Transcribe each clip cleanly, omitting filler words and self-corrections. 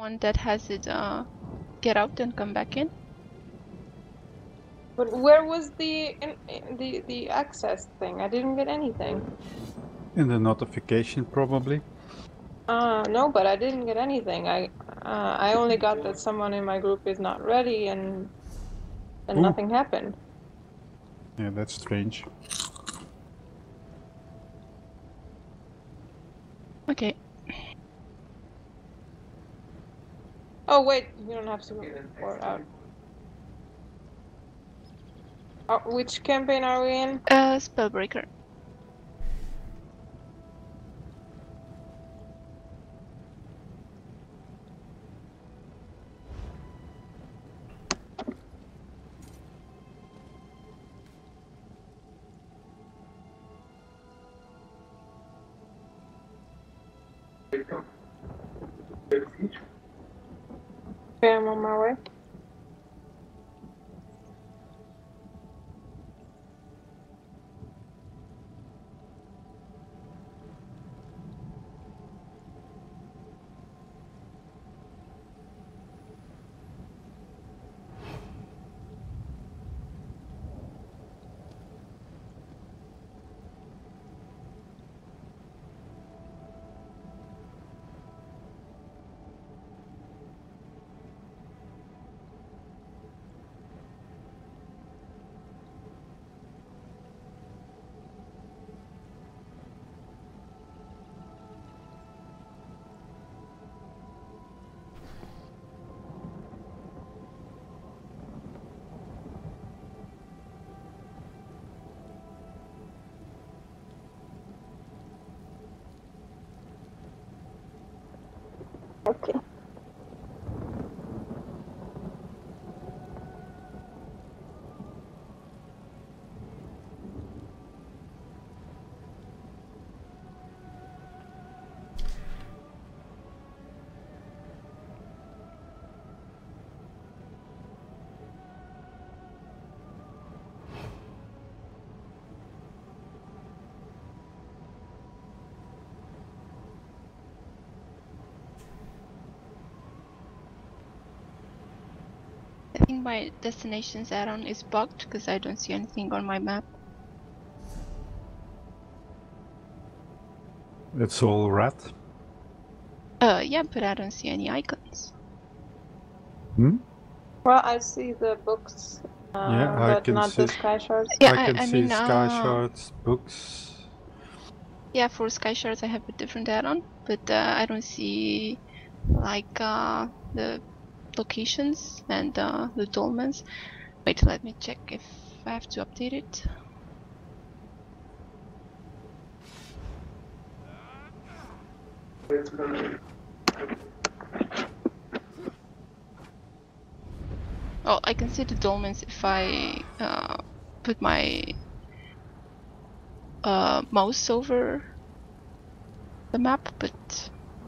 one that has it get out and come back in. But where was the access thing? I didn't get anything. In the notification, probably. No, but I didn't get anything. I only got that someone in my group is not ready, and Ooh. nothing happened. Yeah, that's strange. Okay. Oh wait, you don't have to report out. Which campaign are we in? Spellbreaker. Okay, I'm on my way. Okay. I think my destinations add-on is bugged because I don't see anything on my map. It's all red. Yeah, but I don't see any icons. Hmm? Well, I see the books, Yeah, I but can not see. the Skyshards. Yeah, I can I see mean, Skyshards, books. Yeah, for Skyshards I have a different add-on, but I don't see like the locations and the dolmens. Wait, let me check if I have to update it. Oh, I can see the dolmens if I put my mouse over the map, but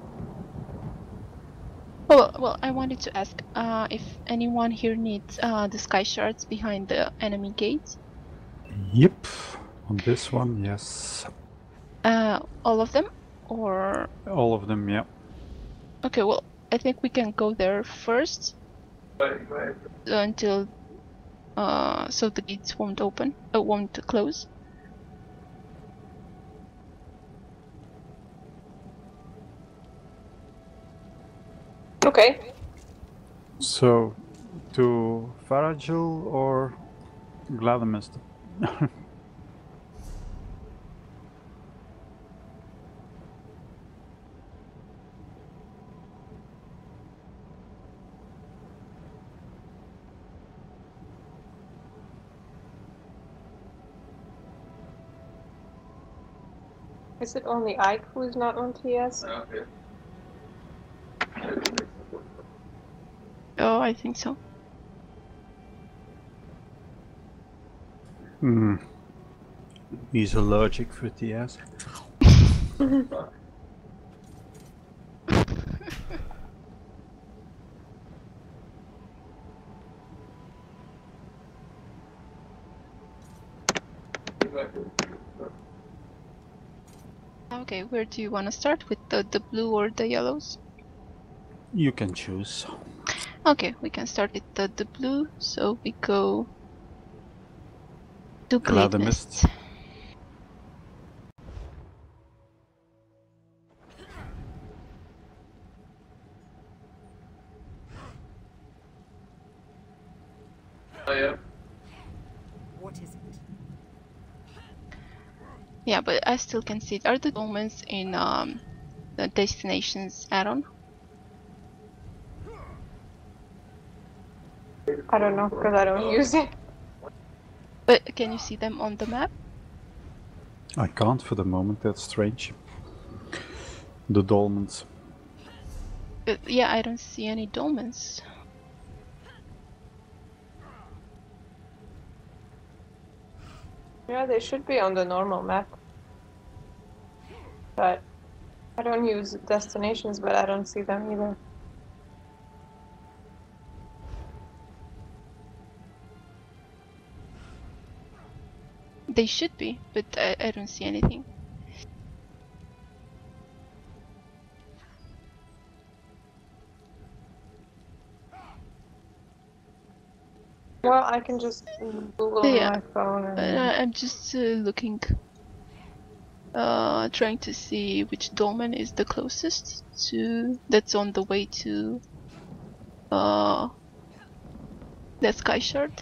well, I wanted to ask if anyone here needs the Skyshards behind the enemy gates. Yep, on this one, yes. All of them, or All of them, yeah. okay, well, I think we can go there first until so the gates won't open, won't close. Okay. So, to Faragil or Gladamister? Is it only Ike who is not on TS? Oh, I think so. Hmm. He's allergic for TS. Okay, where do you want to start, with the blue or the yellows? You can choose. Okay, we can start with the blue. So we go to Cloud Glade and Mist. Mist. What is it? Yeah, but I still can see it. Are the Dolmens in the destinations add-on? I don't know because I don't use it. But can you see them on the map? I can't for the moment, that's strange. The Dolmens. Yeah, I don't see any Dolmens. Yeah, they should be on the normal map. But I don't use destinations, but I don't see them either. They should be, but I don't see anything. Well, I can just Google Yeah, on my phone. And... I'm just looking, trying to see which Dolmen is the closest to, that's on the way to the Skyshard.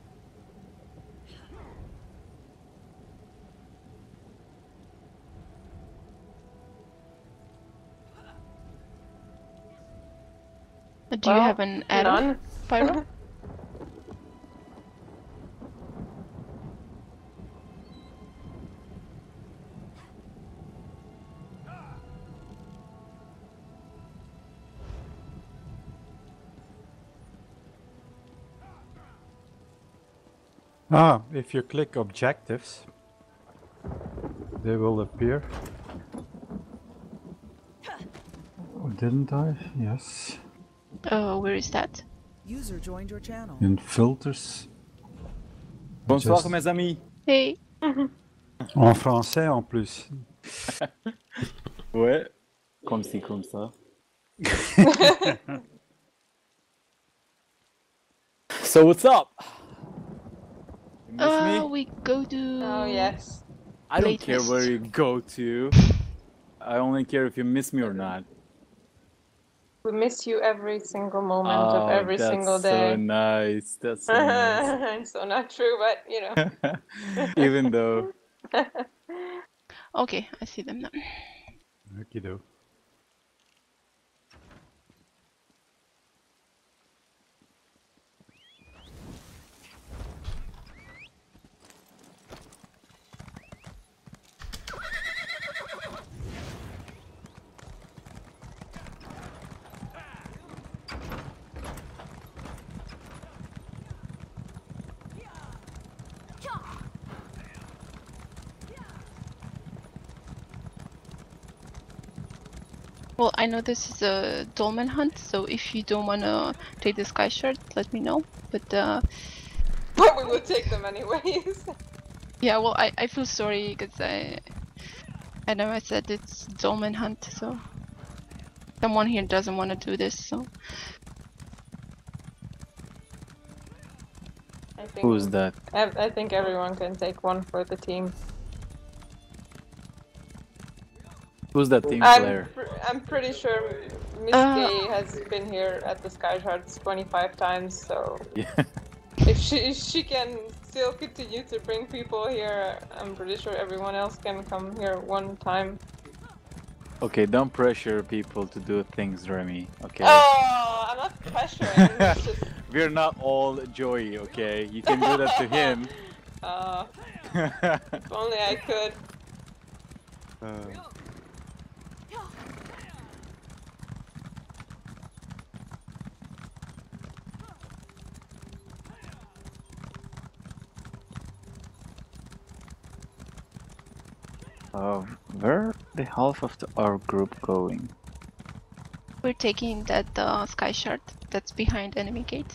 Do you have an add-on, None. Pyro? Ah, if you click objectives, they will appear. Oh, didn't I? Yes. Where is that? User joined your channel. In filters. Bonsoir Just- mes amis. Hey. En français en plus. Ouais. Comme ci, comme ça. So what's up? You miss me? We go to... Oh yes. I don't Late care Mist. where you go to. I only care if you miss me or not. We miss you every single moment of every single that's so day. nice. That's so nice. So not true, but you know. Even though. Okay, I see them now. Okie-doke. Well, I know this is a Dolmen hunt, so if you don't wanna take the Skyshard, let me know. But But we would take them anyways. yeah, well, I feel sorry because I know I said it's Dolmen hunt, so someone here doesn't want to do this, so I think, Who's that? I think everyone can take one for the team. Who's that team player? I'm pretty sure Miss Gay has been here at the Skyshards 25 times, so Yeah. if she can still continue to bring people here, I'm pretty sure everyone else can come here one time. Okay, don't pressure people to do things, Remy. Okay. Oh, I'm not pressuring. It's just... We're not all Joey, okay? You can do that to him. If only I could. Where the half of our group going? we're taking that Skyshard that's behind enemy gate.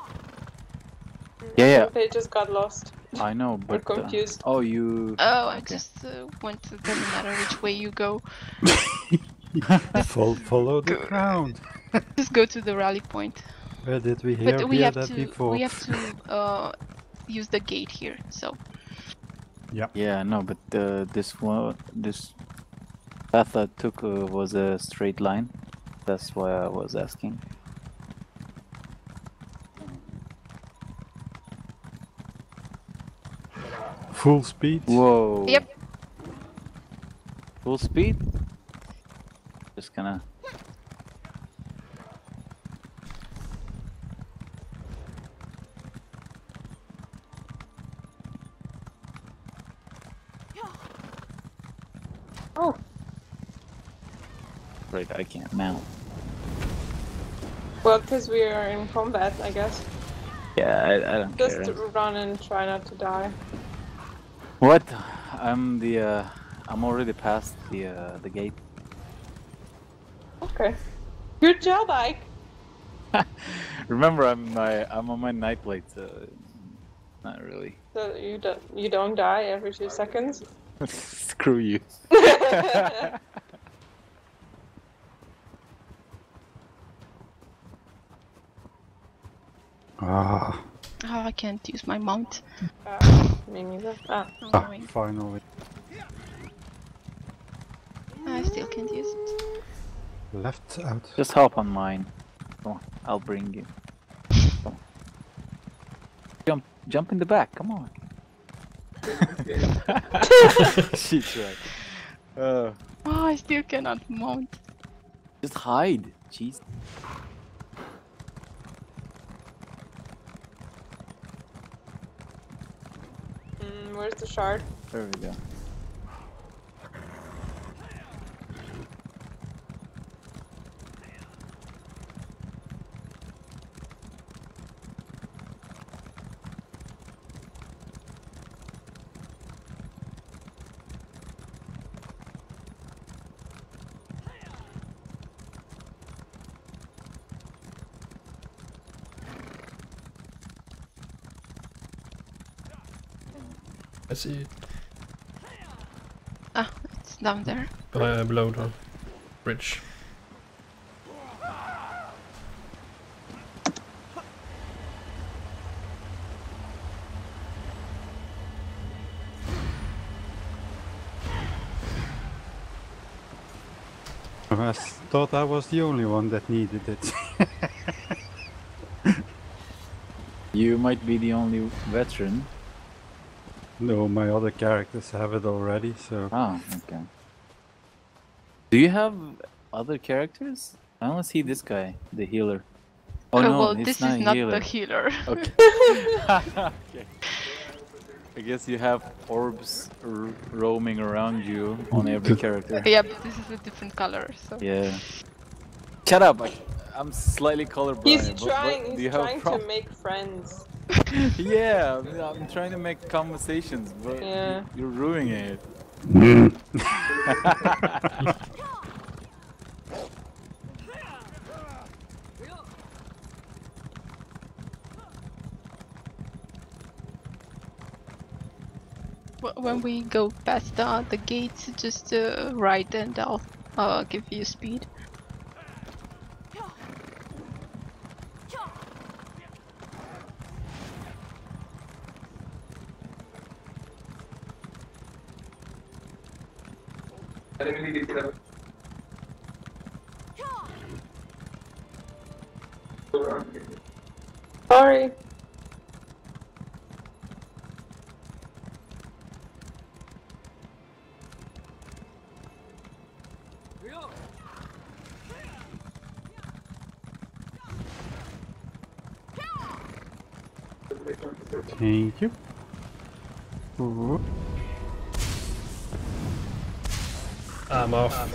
Yeah. They just got lost. I know, but confused. oh, you. Oh, I Okay. just went to, doesn't matter which way you go. Follow the crowd. Just go to the rally point. Where did we But we hear have that to before? use the gate here. So Yeah, no, but this path I took was a straight line. That's why I was asking. Full speed? Whoa. Yep. Full speed? Just gonna... Oh, Right, I can't mount. well, because we are in combat, I guess. Yeah, I don't Just care. run and try not to die. What? I'm already past the gate. Okay. Good job, Ike. Remember, I'm on my night plate, so not really. So you don't die every 2 seconds. Screw you. Ah, oh, I can't use my mount. Me neither. Ah. Annoying. finally. I still can't use it. Left out. Just hop on mine. Come on, I'll bring you. Come on. Jump in the back. Come on. She tried. Oh, I still cannot mount. Just hide. Jeez. Where's the shard? There we go. I see it. Ah, it's down there. Below the bridge. I thought I was the only one that needed it. You might be the only veteran. No, my other characters have it already, so... Oh, okay. Do you have other characters? I only see this guy, the healer. Oh no, well, he's this not is a not healer. the healer. Okay. Okay. I guess you have orbs roaming around you on every character. Yeah, but this is a different color, so. Yeah. Shut up! I'm slightly colorblind. He's but trying. do you He's have a trying to problem? make friends. Yeah, I'm trying to make conversations, but Yeah. you're ruining it. When we go past the gates, just right and I'll give you speed. Sorry. Thank you. Ooh. I'm off.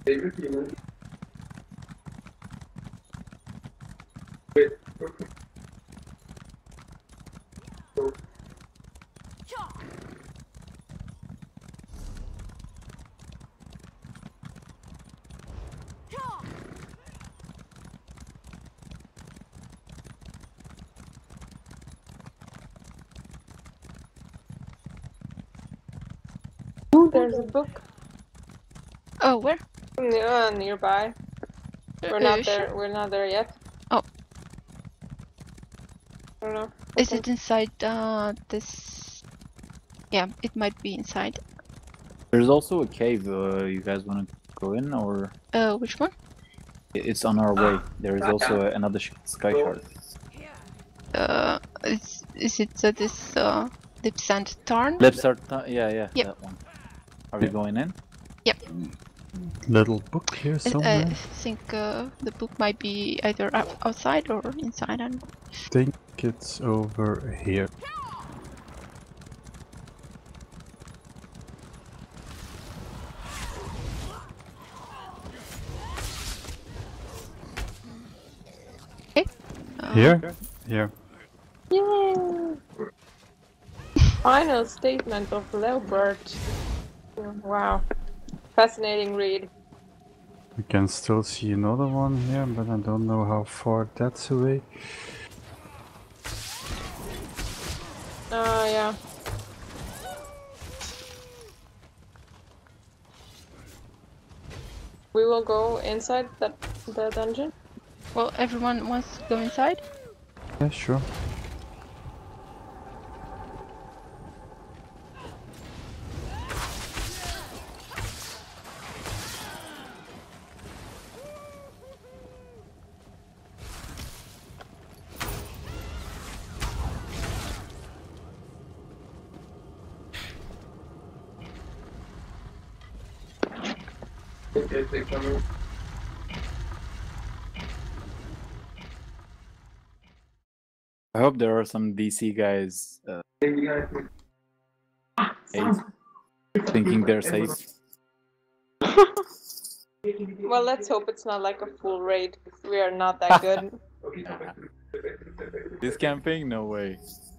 Ooh, there's a book Oh, where? nearby. We're not there. We're not there yet. Oh. I don't know. Is it inside this? Yeah, it might be inside. There's also a cave. You guys want to go in, or Which one? it's on our way? There is also another sky shard. Is it this Lip Sand Tarn? Yeah, Yep. that one. Are we going in? Yep. Little book here I somewhere. think the book might be either outside or inside. I don't know. I think it's over here. Okay. Here? Here. Yay! Final statement of Leopard. Wow. Fascinating read. We can still see another one here, but I don't know how far that's away. Yeah. We will go inside the dungeon. Well, everyone wants to go inside. Yeah, sure. I hope there are some DC guys safe, thinking they're safe. Well, let's hope it's not like a full raid. We are not that good. This camping? No way.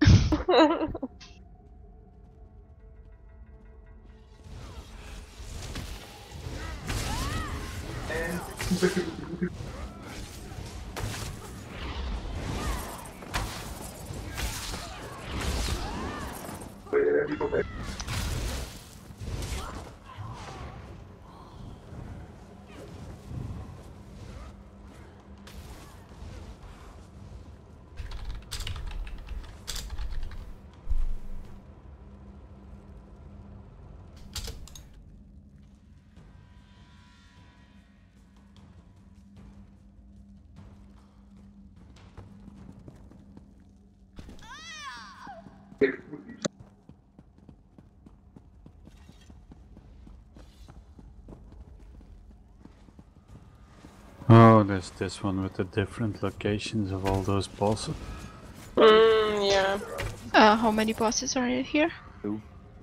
Oh, there's this one with the different locations of all those bosses. Yeah. How many bosses are here? 2.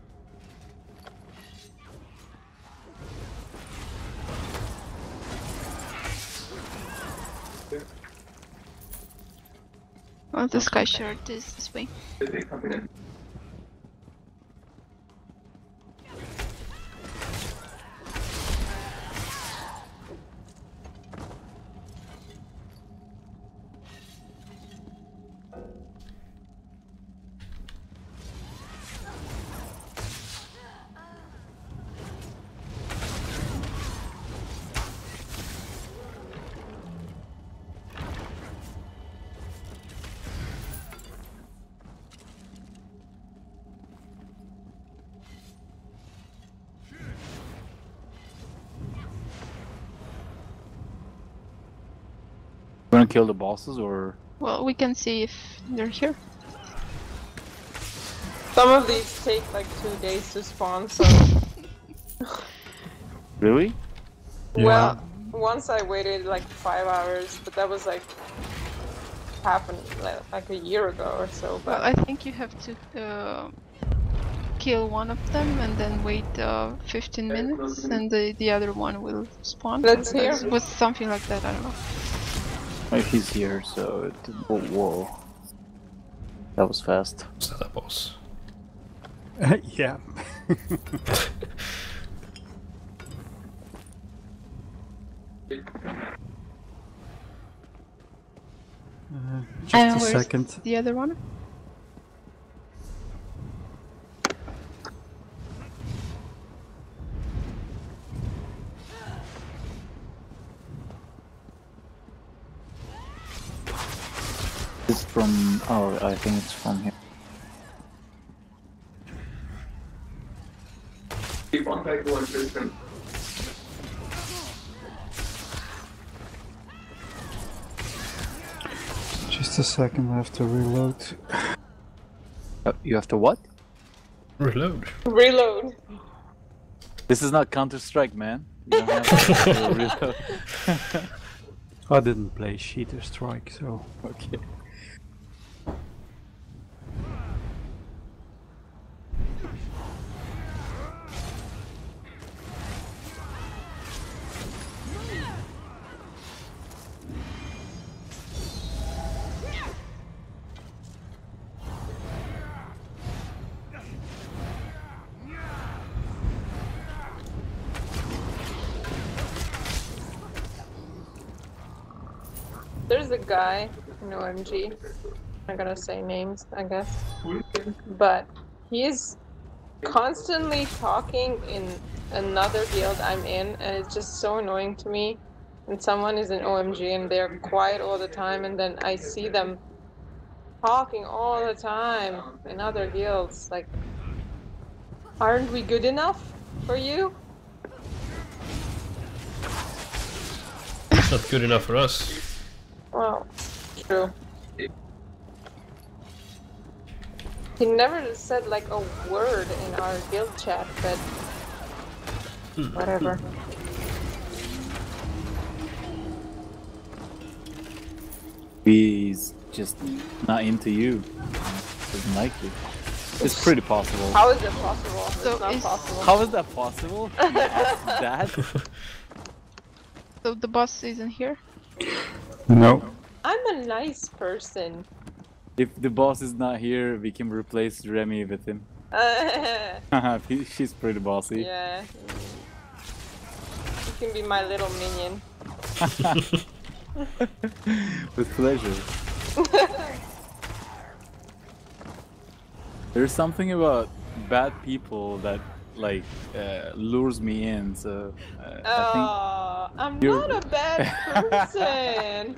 Well, the Skyshards is this way. You wanna kill the bosses, or? Well, we can see if they're here. Some of these take like 2 days to spawn, so... Really? Yeah. Well, once I waited like 5 hours, but that was like... happened like a year ago or so, Well, but... I think you have to kill one of them and then wait 15 minutes and the other one will spawn. Let's hear. It was something like that, I don't know. He's here, so whoa. That was fast. Is that a boss? Yeah. Just a Where's second. the other one? It's from. Oh, I think it's from here. Just a second, I have to reload. You have to what? Reload. Reload. This is not Counter-Strike, man. You don't have to reload. I didn't play Cheater Strike, so... Okay. There's a guy in OMG. I'm not gonna say names, I guess. But he is constantly talking in another guild I'm in, and it's just so annoying to me. And someone is in OMG and they're quiet all the time, and then I see them talking all the time in other guilds. Like, aren't we good enough for you? It's not good enough for us. Well, true. He never said like a word in our guild chat, but whatever. He's just not into you. Doesn't like you. It's pretty possible. How is it possible? So it's not is- possible. How is that possible? You asked that? So the boss isn't here? No. I'm a nice person. If the boss is not here, we can replace Remy with him. She's pretty bossy. Yeah. You can be my little minion. With pleasure. There's something about bad people that like lures me in, so Oh, I'm you're- not a bad person.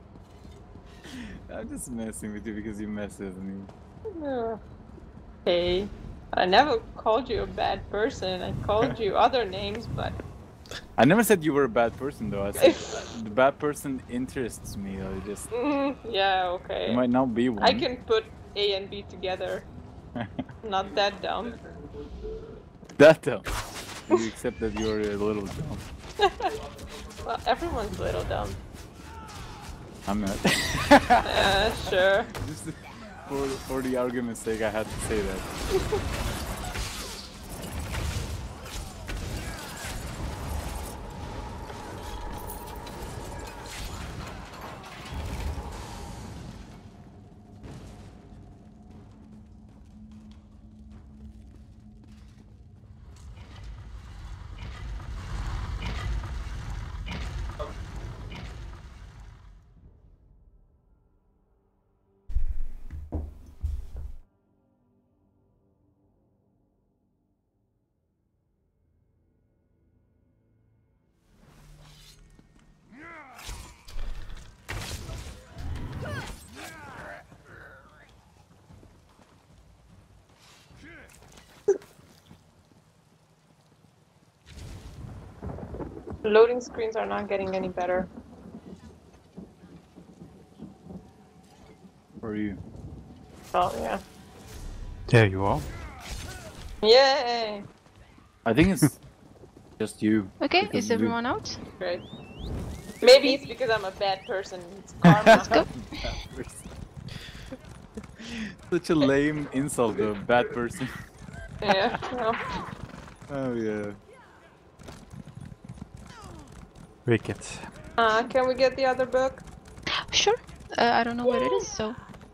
I'm just messing with you because you mess with me. Hey, I never called you a bad person. I called you other names, but I never said you were a bad person though. I said the bad person interests me. I just yeah, okay. you might not be one. I can put A and B together. Not that dumb. That dumb. You accept that you're a little dumb. Well, everyone's a little dumb. I'm not. Sure. Just for the argument's sake, I had to say that. Loading screens are not getting any better. For you. Oh, yeah. There you are. Yay! I think it's just you. Okay, because is you- everyone out? Great. Maybe it's because I'm a bad person. It's karma. Let's go. Bad person. Such a lame insult, though. Bad person. Yeah. Well, Oh yeah. Wicked. can we get the other book? Sure. I don't know where it is, so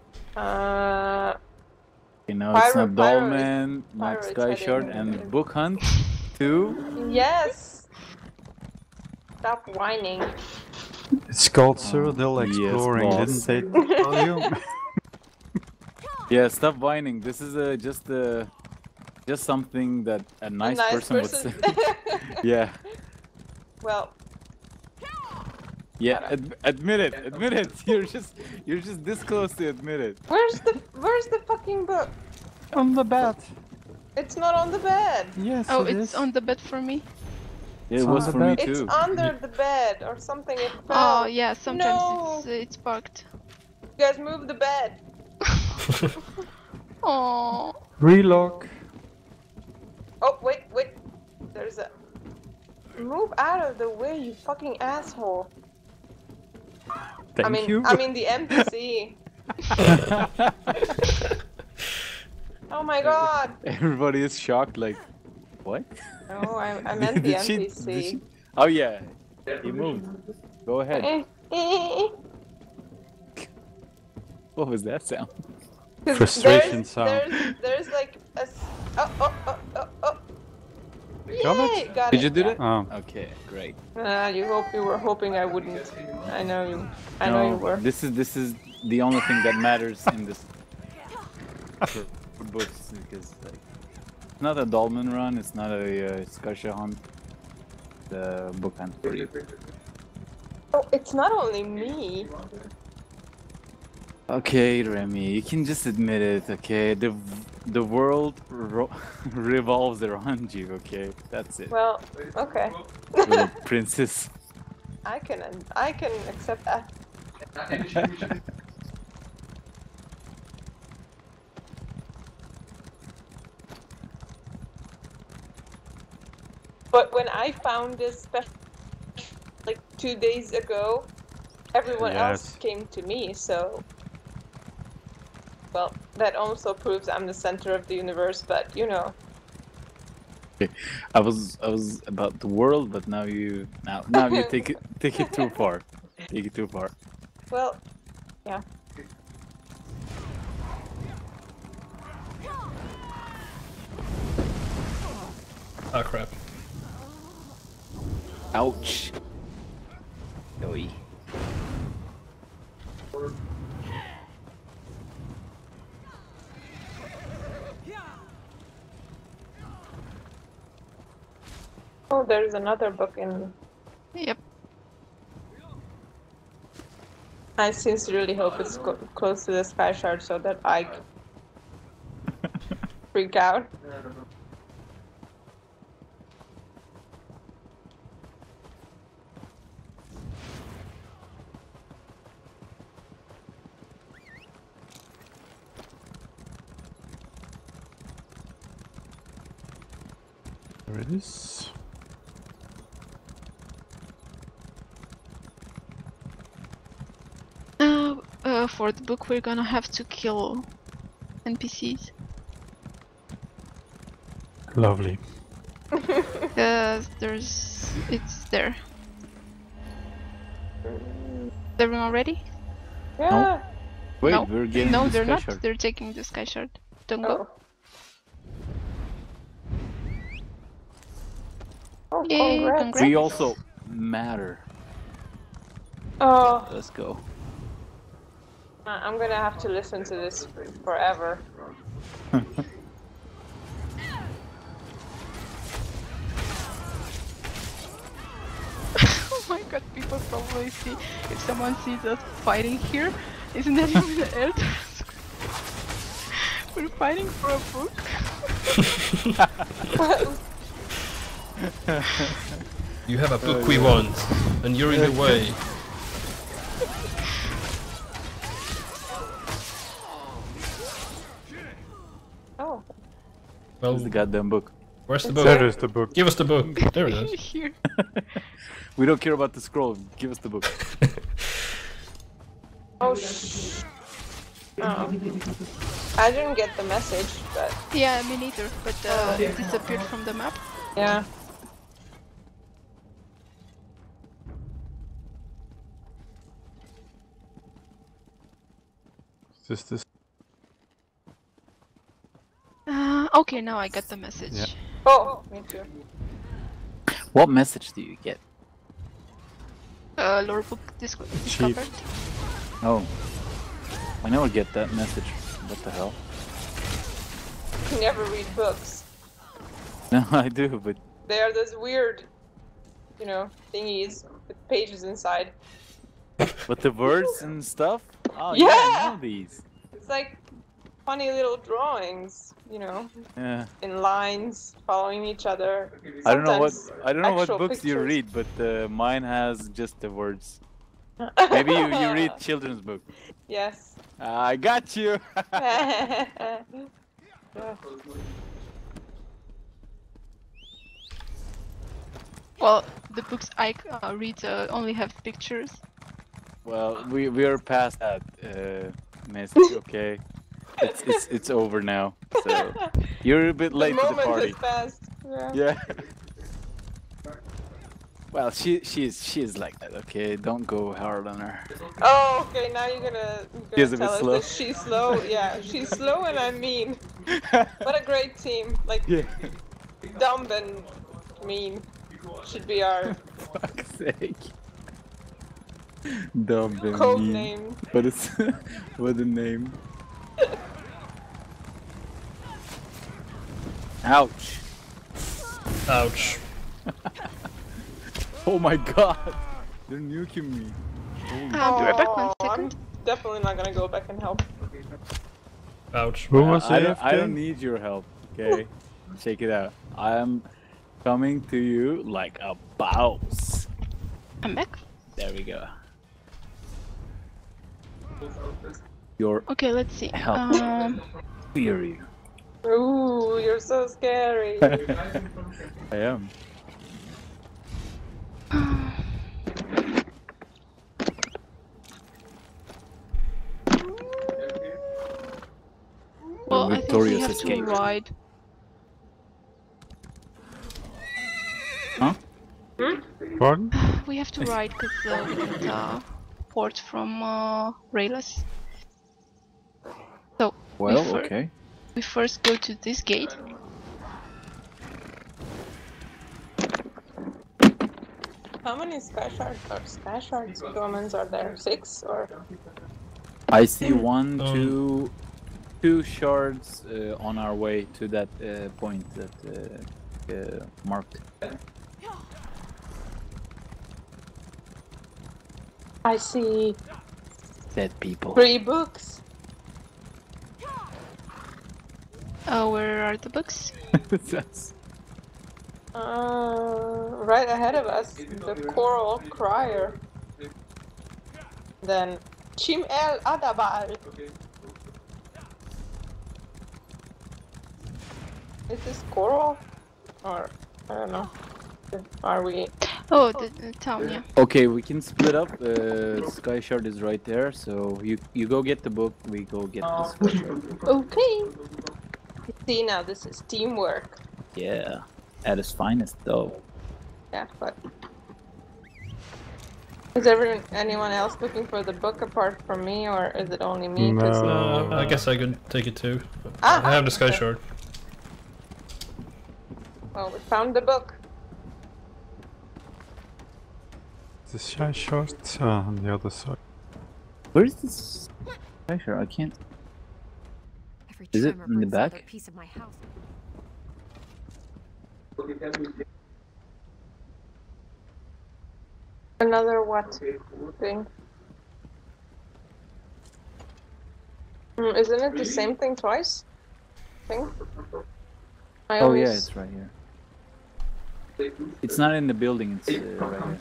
You know, it's not Pyro Dolmen, not Pyro is Skyshard, heading- and Book Hunt 2. Yes. Stop whining. It's called Cyrodiil yes, Exploring, boss. didn't they tell you? Yeah, stop whining. This is just something that a nice, person would say. Yeah. Well, Yeah, admit it. Admit it. You're just this close to admit it. where's the fucking book? On the bed. It's not on the bed. Yes, oh, it it's is. on the bed for me. Yeah, It's it on was the for me bed. It's too. under the bed or something. It fell. Oh yeah, sometimes No. it's parked. You guys move the bed. Oh. Relock. Oh wait. There's a. Move out of the way, you fucking asshole. Thank you. I mean the NPC. Oh my god. Everybody is shocked. Like, what? No, I meant the Did she- NPC. did she- Oh yeah, he moved. Go ahead. What was that sound? 'Cause Frustration sound. There's like a. Oh. Got it? Yay, got Did it, you do yeah. that? Oh, Okay, great. You were hoping I wouldn't. I know you. I know you were. This is the only thing that matters in this for books, because like it's not a Dolmen run, it's not a Skyshards hunt. The book hunt for you. Oh, it's not only me. Okay, Remy, you can just admit it. Okay, the world revolves around you. Okay, that's it. Well, okay. Little princess. I can accept that. But when I found this special, like 2 days ago, everyone else Yes. came to me. So, well, that also proves I'm the center of the universe. But you know, I was about the world, but now you take it too far. Take it too far. well, yeah. Ah, crap. Ouch. Oi. Oh, there's another book in. Yep. I sincerely hope it's close to the Skyshards so that I freak out. there it is. For the book, we're gonna have to kill NPCs. Lovely. It's there. Is everyone ready? Yeah. Wait, no, we're getting no, the they're not. Skyshard. They're taking the Skyshard. Don't Oh. go. Oh, Yay, congrats. congrats. We also matter. Oh, Let's go. I'm gonna have to listen to this forever. Oh my god, people probably see, if someone sees us fighting here, isn't that even the air task? We're fighting for a book? You have a book we want, and you're in the way. Oh, Well, Where's the goddamn book? where's the book? There is the book. Give us the book. There it is. Here. We don't care about the scroll. Give us the book. oh, shh. Oh. I didn't get the message, but Yeah, me neither, but it disappeared from the map. yeah. Just this. Okay, now I got the message. Yeah. Oh, me too. What message do you get? Lore book discovered. Oh. I never get that message. What the hell? You never read books. No, I do, but They are those weird, you know, thingies with pages inside. the words and stuff? Oh Yeah! I know these. It's like funny little drawings, you know, Yeah. in lines following each other. I don't know what actual books you pictures. read, but mine has just the words. Maybe you read children's book. Yes. I got you. Yeah. Well, the books I read only have pictures. Well, we are past that message. Okay, it's over now. So you're a bit late to the moment party. has passed. Yeah. Yeah. Well, she is like that. Okay, don't go hard on her. Oh, okay. Now you're gonna She's a bit tell us slow. that she's slow. Yeah, she's slow and I'm mean. What a great team! Like Yeah. dumb and mean should be our Fuck's sake. Dumb and code mean. name. But it's what a name. Ouch. Ouch. Oh my god. They're nuking me. Holy Be right back, 1 Oh, second. I'm definitely not gonna go back and help. Ouch. Who was I AFK? don't need your help, okay? Check it out. I am coming to you like a boss. I'm back. There we go. Your Okay, let's see. help. Fury. Ooh, you're so scary. I am. Well, I think we victorious have escape. to ride. Huh? Pardon? We have to ride because we can't port from Rayless. So Well, okay. we first go to this gate. How many Skyshards Dolmens are there? 6 or? I see two shards on our way to that point that marked. I see Dead people. 3 books. Where are the books? That's- Right ahead of us, the Coral Crier. Then Chim El Adabal. Is this Coral? Or, I don't know. Are we? Oh, the town, yeah. Okay, we can split up. Skyshard is right there, so you go get the book, we go get the Skyshard. Okay. See, now this is teamwork. Yeah, at its finest though. Yeah, but is anyone else looking for the book apart from me, or is it only me? 'Cause- No. I guess I could take it too. Ah, I have the Sky Shard. well, we found the book. The Skyshards on the other side. Where is this Skyshard? I can't. Every Is it tremor in the brings another back? piece of my house. Another what thing? Isn't it the same thing twice? Thing? I Oh always... yeah, it's right here. It's not in the building, it's right here.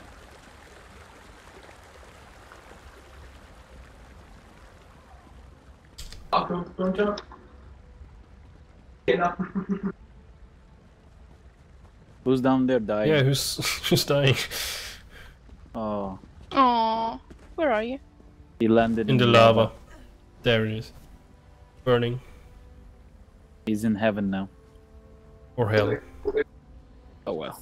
Who's down there dying? Yeah, who's who's dying? Oh, Oh, where are you? he landed In the lava. There it is. burning. He's in heaven now. Or hell. Oh well.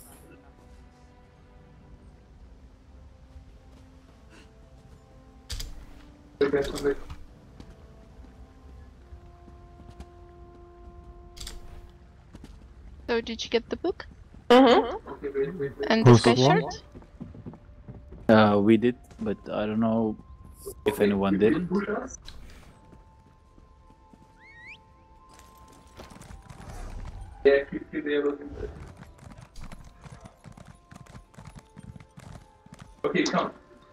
So did you get the book? Mm-hmm. And the Who's sky won? shard? We did, but I don't know if anyone didn't. Okay, come.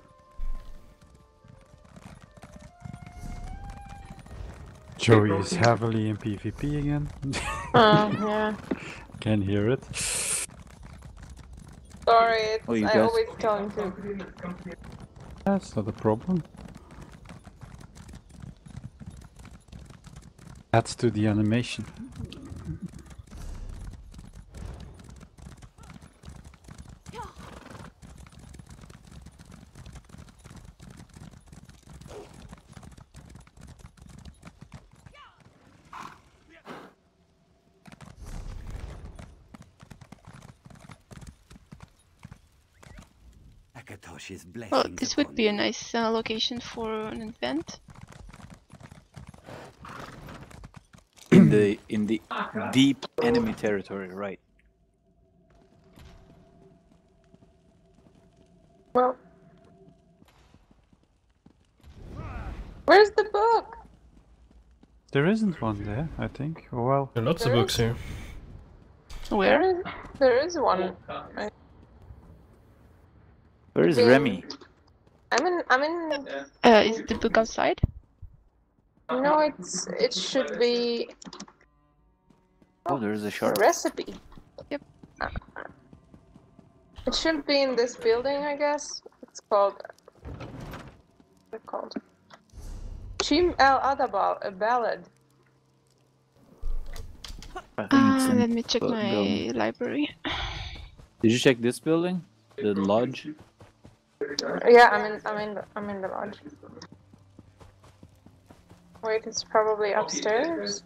Joey is heavily in PvP again. Yeah. Can hear it. Sorry, it's, Oh, you I guys- always tell him to. That's not a problem. Adds to the animation. Well, this would be a nice location for an event. In the deep enemy territory, right? Well, where's the book? There isn't one there, I think. Oh, well, There are lots of There books here. Where? There is one. Where is Been- Remy? I'm in. Is the book outside? No, it should be Oh, there's a a shark. recipe. Yep. It should be in this building, I guess. It's called. What's it called? Chim El Adabal, a ballad. I think it's in Let me check the my building. library. Did you check this building? The lodge? Yeah, I'm in the lodge. Wait, it's probably upstairs.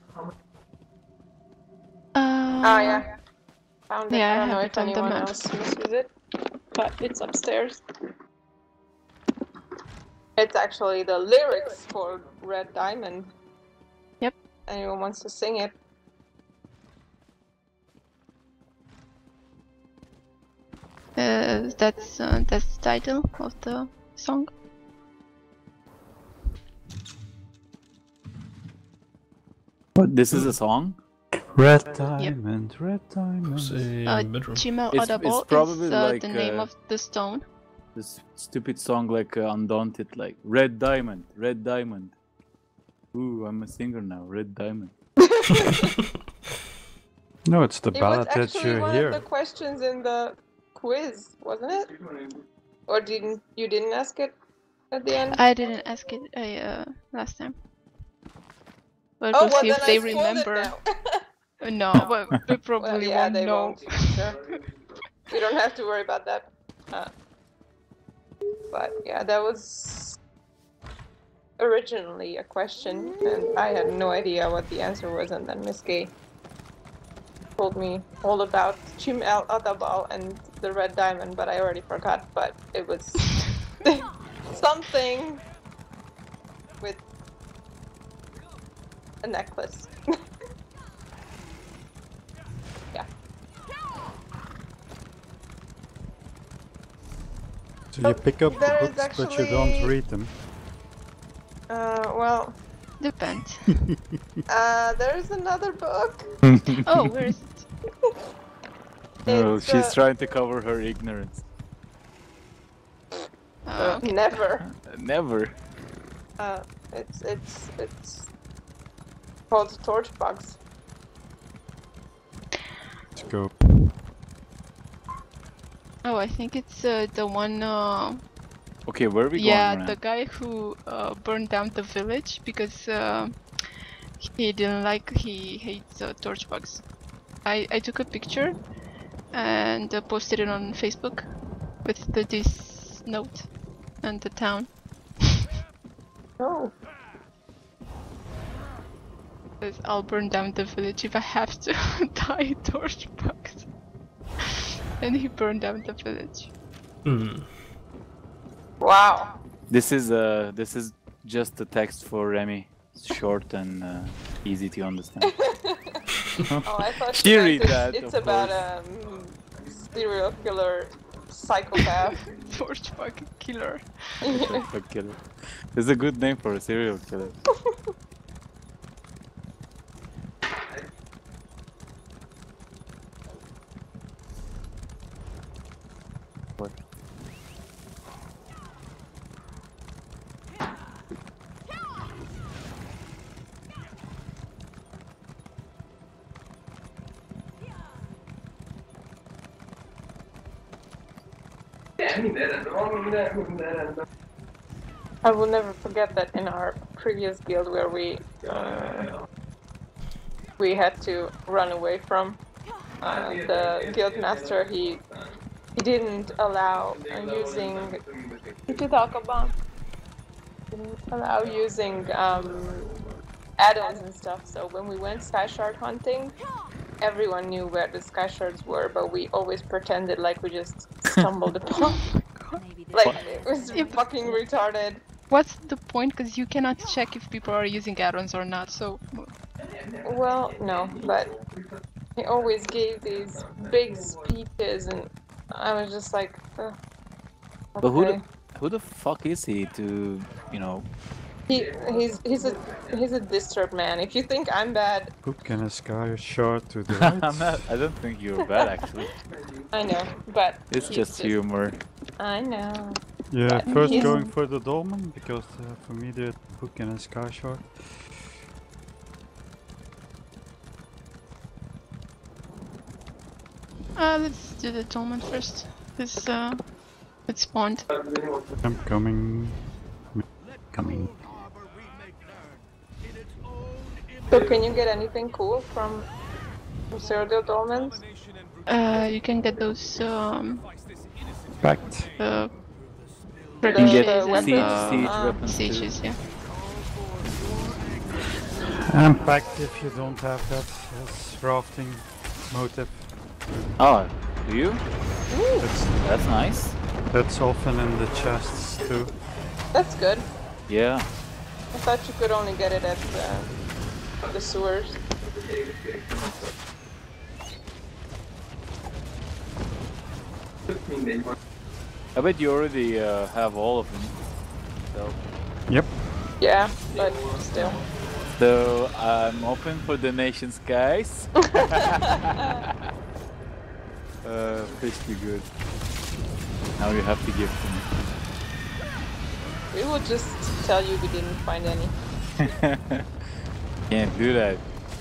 Oh yeah, found it. yeah, I I don't know have if it on the anyone map. else misses it, but it's upstairs. It's actually the lyrics for Red Diamond. Yep. Anyone wants to sing it? That's the title of the song. What? This is a song? red diamond, red diamond. It's a bedroom. Chimel It's Odabo probably is like, the name of the stone. This stupid song like Undaunted, like Red Diamond, Red Diamond. Ooh, I'm a singer now, Red Diamond. No, it's the It was ballad that actually you one hear. of the questions in the quiz, wasn't it? Or you didn't ask it at the end? I didn't ask it last time. But Oh, we'll well see then if they I spoiled it remember. now. No, but they probably Well, yeah, won't they know. won't. Sure. We don't have to worry about that. But yeah, that was originally a question, and I had no idea what the answer was, and then Miss Gay told me all about Chim El Adabal and the Red Diamond, but I already forgot, but it was something with a necklace. Yeah. So you pick up the There is books, but you don't actually- read them. Well, Depends. there's another book. Oh, where is it? Oh, It's, she's trying to cover her ignorance. Oh, okay. Never. Never. It's called Torchbox. Let's go. Oh, I think it's the one. Okay, where are we Yeah, going? the guy who burned down the village because he didn't like. He hates Torchbox. I took a picture and posted it on Facebook with this note and the town. Oh. says, I'll burn down the village if I have to die torchbox. And he burned down the village. Hmm. Wow. This is just the text for Remy. It's short and easy to understand. Oh, I thought She you meant read that, it's of about course. a serial killer psychopath. Torchbox killer. Torchbox killer. It's a good name for a serial killer. What? I will never forget that in our previous guild where we had to run away from the guild master. He didn't allow using add-ons and stuff. So when we went Skyshards hunting, everyone knew where the Skyshards were, but we always pretended like we just stumbled upon. Maybe this Like it was fucking retarded. What's the point? Because you cannot check if people are using add-ons or not, so... Well, no, but he always gave these big speeches, and I was just like, okay. But who the fuck is he to, you know? He's a disturbed man. If you think I'm bad, Book and a Skyshard to the right. I don't think you're bad actually. I know, but It's he's just humor. I know. Yeah, But first he's- going for the Dolmen, because for me the Book and a Skyshard. Let's do the Dolmen first. This, it spawned. I'm coming. Coming. So can you get anything cool from Pseudo Dolmens? You can get those, Packed. You The can get weapons? siege weapons too. sieges, yeah. And packed if you don't have that as rafting motive. Oh, do you? That's, That's nice. that's often in the chests too. That's good. Yeah. I thought you could only get it at the sewers. I bet you already have all of them. So, Yep. Yeah, but still. so I'm open for donations, guys. Pretty good. Now you have to give to me. We will just tell you we didn't find any. Can't do that.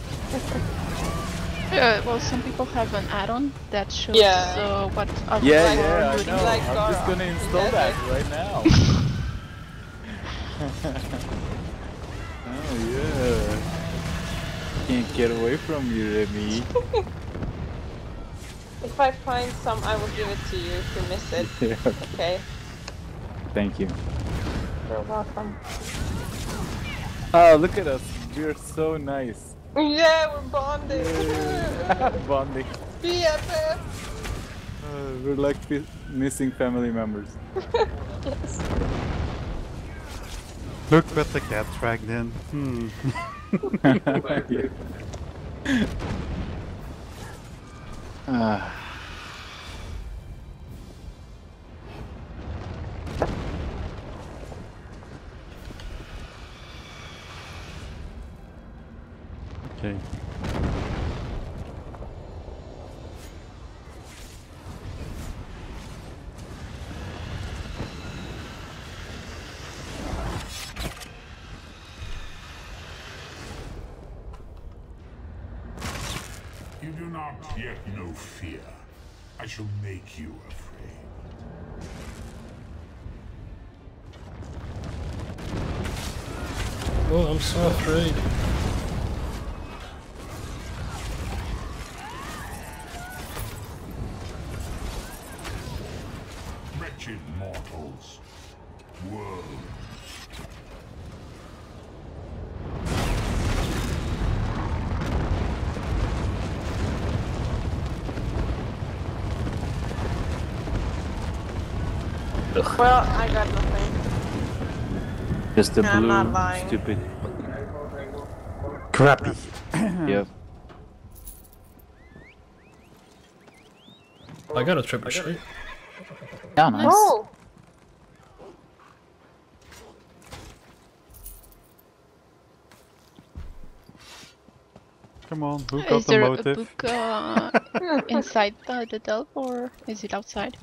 Well, some people have an add-on that shows Yeah. what other Yeah, Like- yeah, I doing. know. like I'm just Gara. gonna install Yeah, that right now. Oh yeah. Can't get away from you, Remy. If I find some, I will give it to you if you miss it. Yeah. Okay, Thank you. you're welcome. Oh, look at us. We're so nice. Yeah, we're bonding. Bonding. BFF. We're like missing family members. Yes. Look what the cat dragged in. Yeah. Ah. Okay. You do not yet know fear. I shall make you afraid. Oh, I'm so afraid. Wretched mortals. World. Well, I got nothing. Just the I'm not blue, lying. stupid. Crappy. Yep. I got a triple shot. Yeah, nice. Oh! Come on, who got Is the there motive? a book inside the delve, or is it outside?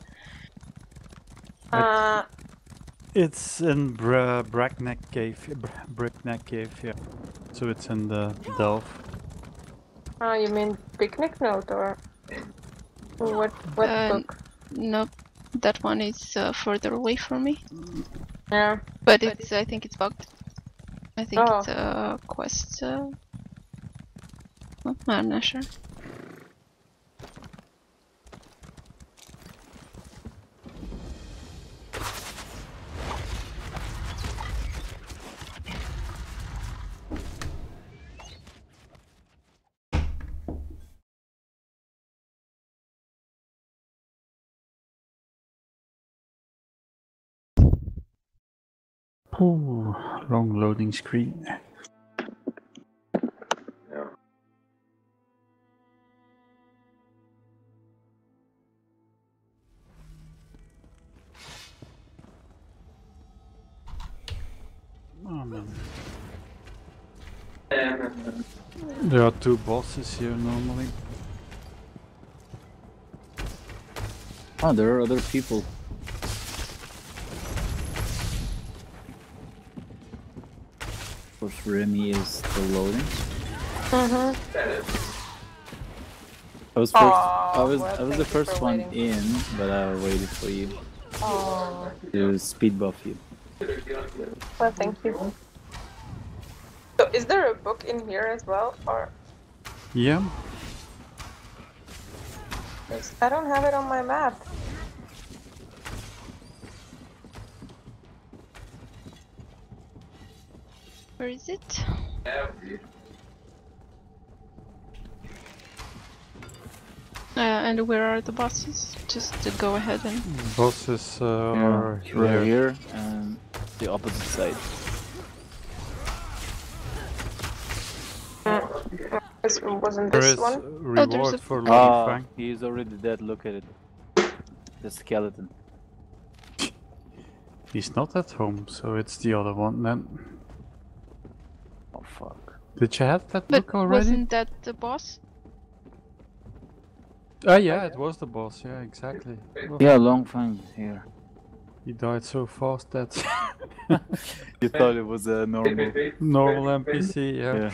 It's in Magna Ge, Magna Ge, yeah. So it's in the delve. Oh, you mean picnic note or what book? No, that one is further away from me. Yeah. But it's, I think it's bugged. I think Oh. it's a quest. I'm not sure. Ooh, long loading screen. Oh man. There are two bosses here normally. Oh, there are other people. Of course, Remy is still loading. I was first. I was the first one in, but I waited for you to speed buff you. Well, thank you. So, is there a book in here as well, or? Yeah. I don't have it on my map. Where is it? And where are the bosses? Just to go ahead and... Bosses are right here and the opposite side. Wasn't There this is one? reward for Lord Fang. He is already dead, look at it. The skeleton. He's not at home, so it's the other one then. Oh fuck. Did you have that But book already? wasn't that the boss? Ah yeah, it was the boss, yeah, exactly. Well, Yeah, long fang here. he died so fast that... You thought it was a normal... normal NPC, yeah. Yeah.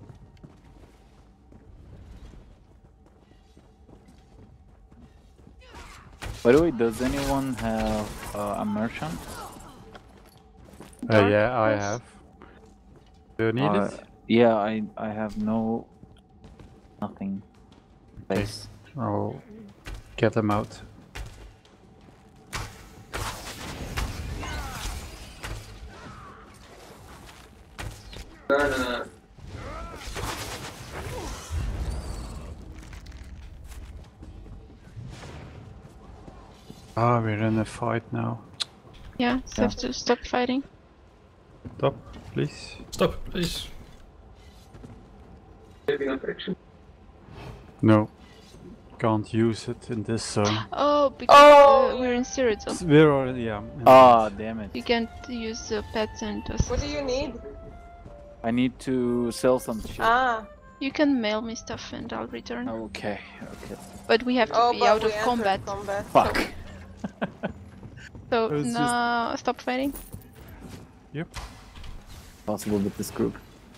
By the way, does anyone have a merchant? Yeah, I have. Do you need it? Yeah, I have nothing. Base. I'll get them out. Ah, we're in a fight now. Yeah, so have to stop fighting. Stop, please. Stop, please. No. Can't use it in this zone. Oh, because we're in Spirit Zone. We're already, yeah. Ah, damn it. You can't use pets and What do you need? I need to sell some shit. Ah. You can mail me stuff and I'll return. Okay, okay. But we have to be out of combat. Fuck. So, It's no, stop fighting. Yep. Possible with this group.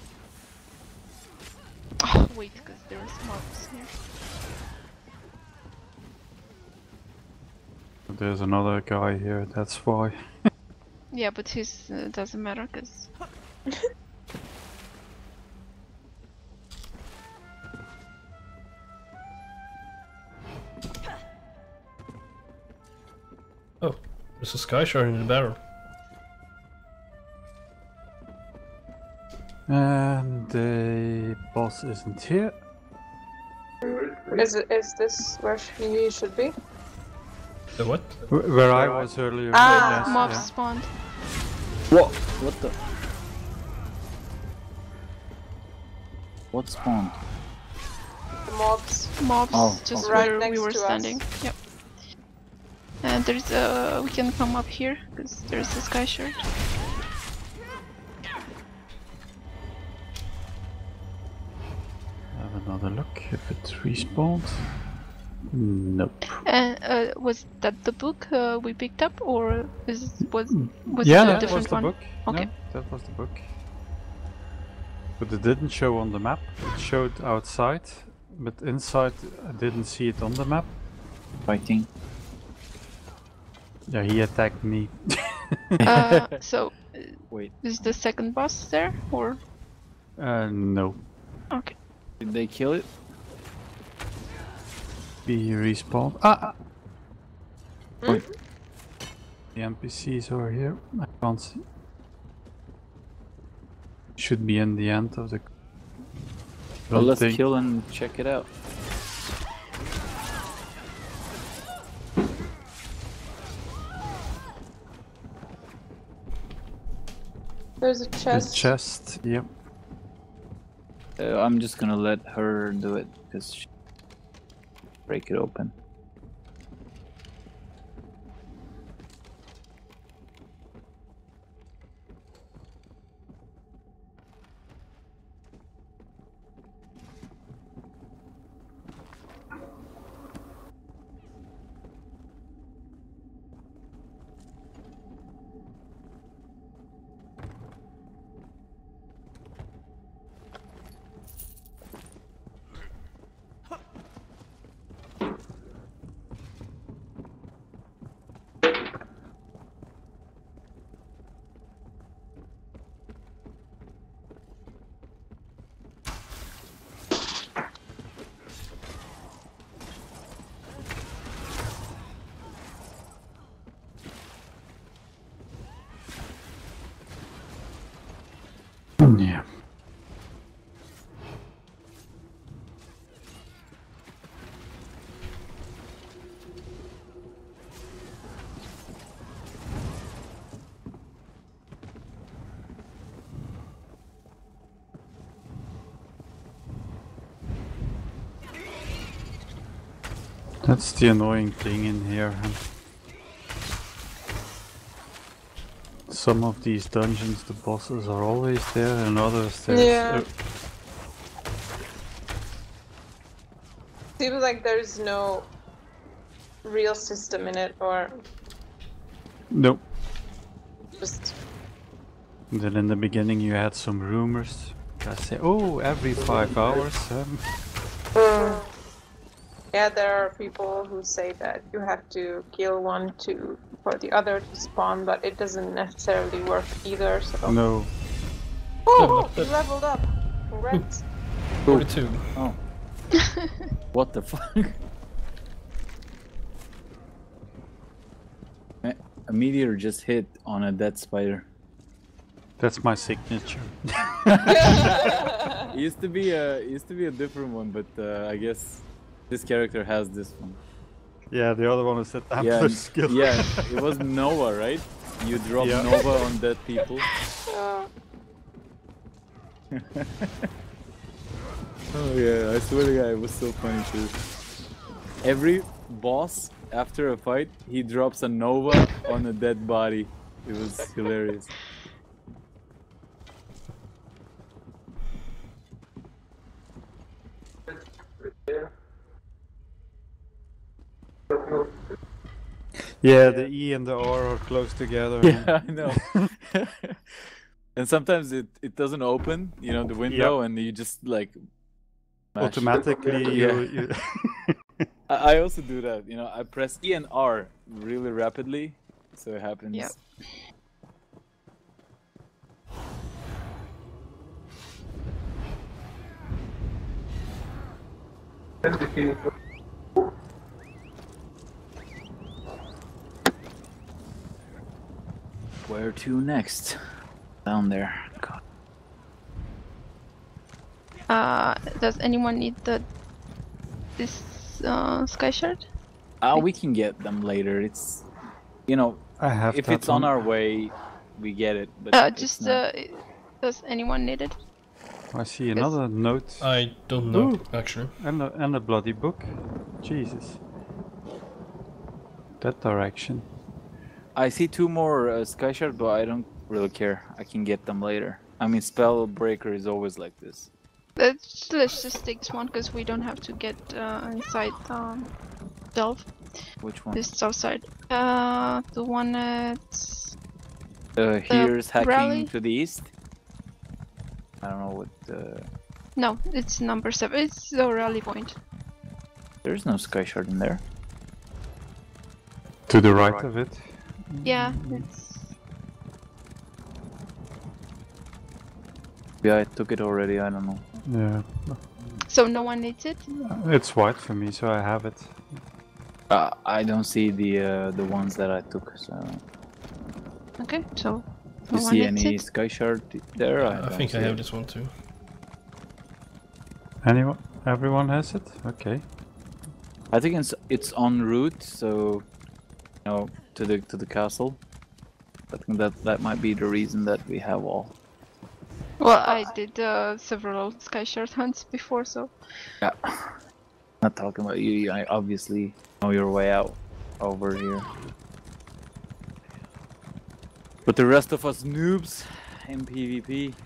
Oh, wait, because there are mobs here. There's another guy here, that's why. Yeah, but his doesn't matter, because... Oh, there's a Skyshards in the barrel. And the boss isn't here. Is this where he should be? The what? Where I was earlier. Ah. yes, Mobs yeah. spawned. Whoa! What the? What spawned? The mobs. Mobs Oh, just okay. Right where we next were to us. standing. Yep. And there's we can come up here because there's a Skyshard. Have another look if it respawned. Nope. And was that the book we picked up, or was Yeah, it a that different was the one? book. Okay. No, that was the book. But it didn't show on the map. It showed outside, but inside I didn't see it on the map. Fighting. Yeah, he attacked me. So Wait, is the second boss there, or No. okay? did they kill it? Be respawned. Ah! Hmm? The NPCs are here. I can't see. Should be in the end of the. Well, Don't let's think- kill and check it out. There's a The chest. chest. Yep. I'm just gonna let her do it because she break it open. Yeah. That's the annoying thing in here. Some of these dungeons, the bosses are always there, and others there's Yeah. Seems like there's no real system in it, or Nope. just And then in the beginning you had some rumors. I say, oh, every 5 hours. yeah, there are people who say that you have to kill one for the other to spawn, but it doesn't necessarily work either. So No. oh, you leveled up. Congrats. 42. Oh. What the fuck? A meteor just hit on a dead spider. That's my signature. It used to be a different one, but I guess this character has this one. Yeah, the other one is that Yeah, Ampler skill. yeah, it was Nova, right? You drop Yeah. Nova on dead people. Oh yeah, I swear to God, it was so funny too. Every boss after a fight, he drops a Nova on a dead body. It was hilarious. Yeah, the E and the R are close together. Yeah, I know. And sometimes it doesn't open, you know, the window, and you just like mash. Automatically, Yeah. you I also do that, you know. I press E and R really rapidly, so it happens. Yep. Where to next? Down there. God. Does anyone need this Skyshard? We can get them later. It's, you know, I have if that it's on one. our way, we get it. But Just it's not. does anyone need it? I see another note I don't know, Ooh. actually. and a bloody book. Jesus. That direction. I see 2 more Skyshards, but I don't really care. I can get them later. I mean, Spellbreaker is always like this. Let's just take this one because we don't have to get inside Delve. Which one? This outside. The one that's Here's hacking rally? to the east. I don't know what. No, it's number 7. It's the rally point. There's no Skyshard in there. To the right of it. Yeah, it's. Yeah, I took it already. I don't know. Yeah. So no one needs it. It's white for me, so I have it. I don't see the ones that I took. So. Okay, so. You No one see needs any it. Skyshard there? I don't think I see have it. this one too. Anyone? Everyone has it? Okay. I think it's en route, so you know, to the castle. I think that might be the reason that we have all. Well, I did several Skyshield hunts before, so. Yeah. Not talking about you. I obviously know your way out over here. But the rest of us noobs in PvP.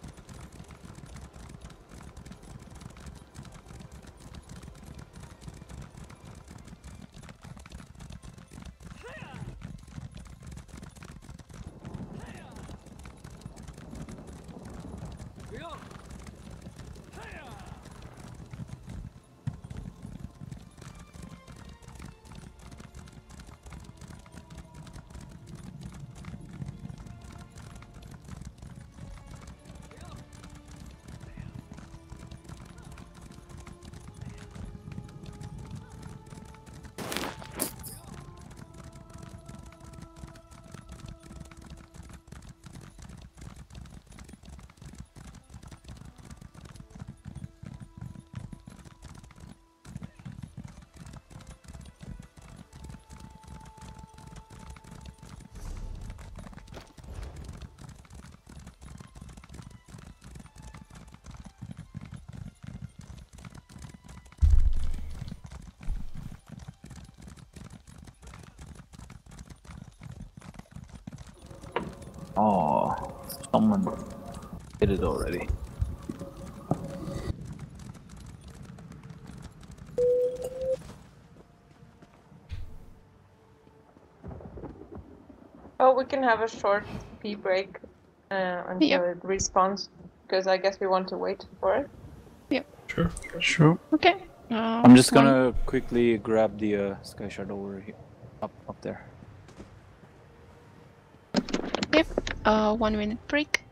Oh, someone did it already. Oh, we can have a short pee break until it respawns, because I guess we want to wait for it. Sure. Sure. Okay. I'm just gonna quickly grab the Skyshard over here, up there. Yep. 1 minute break.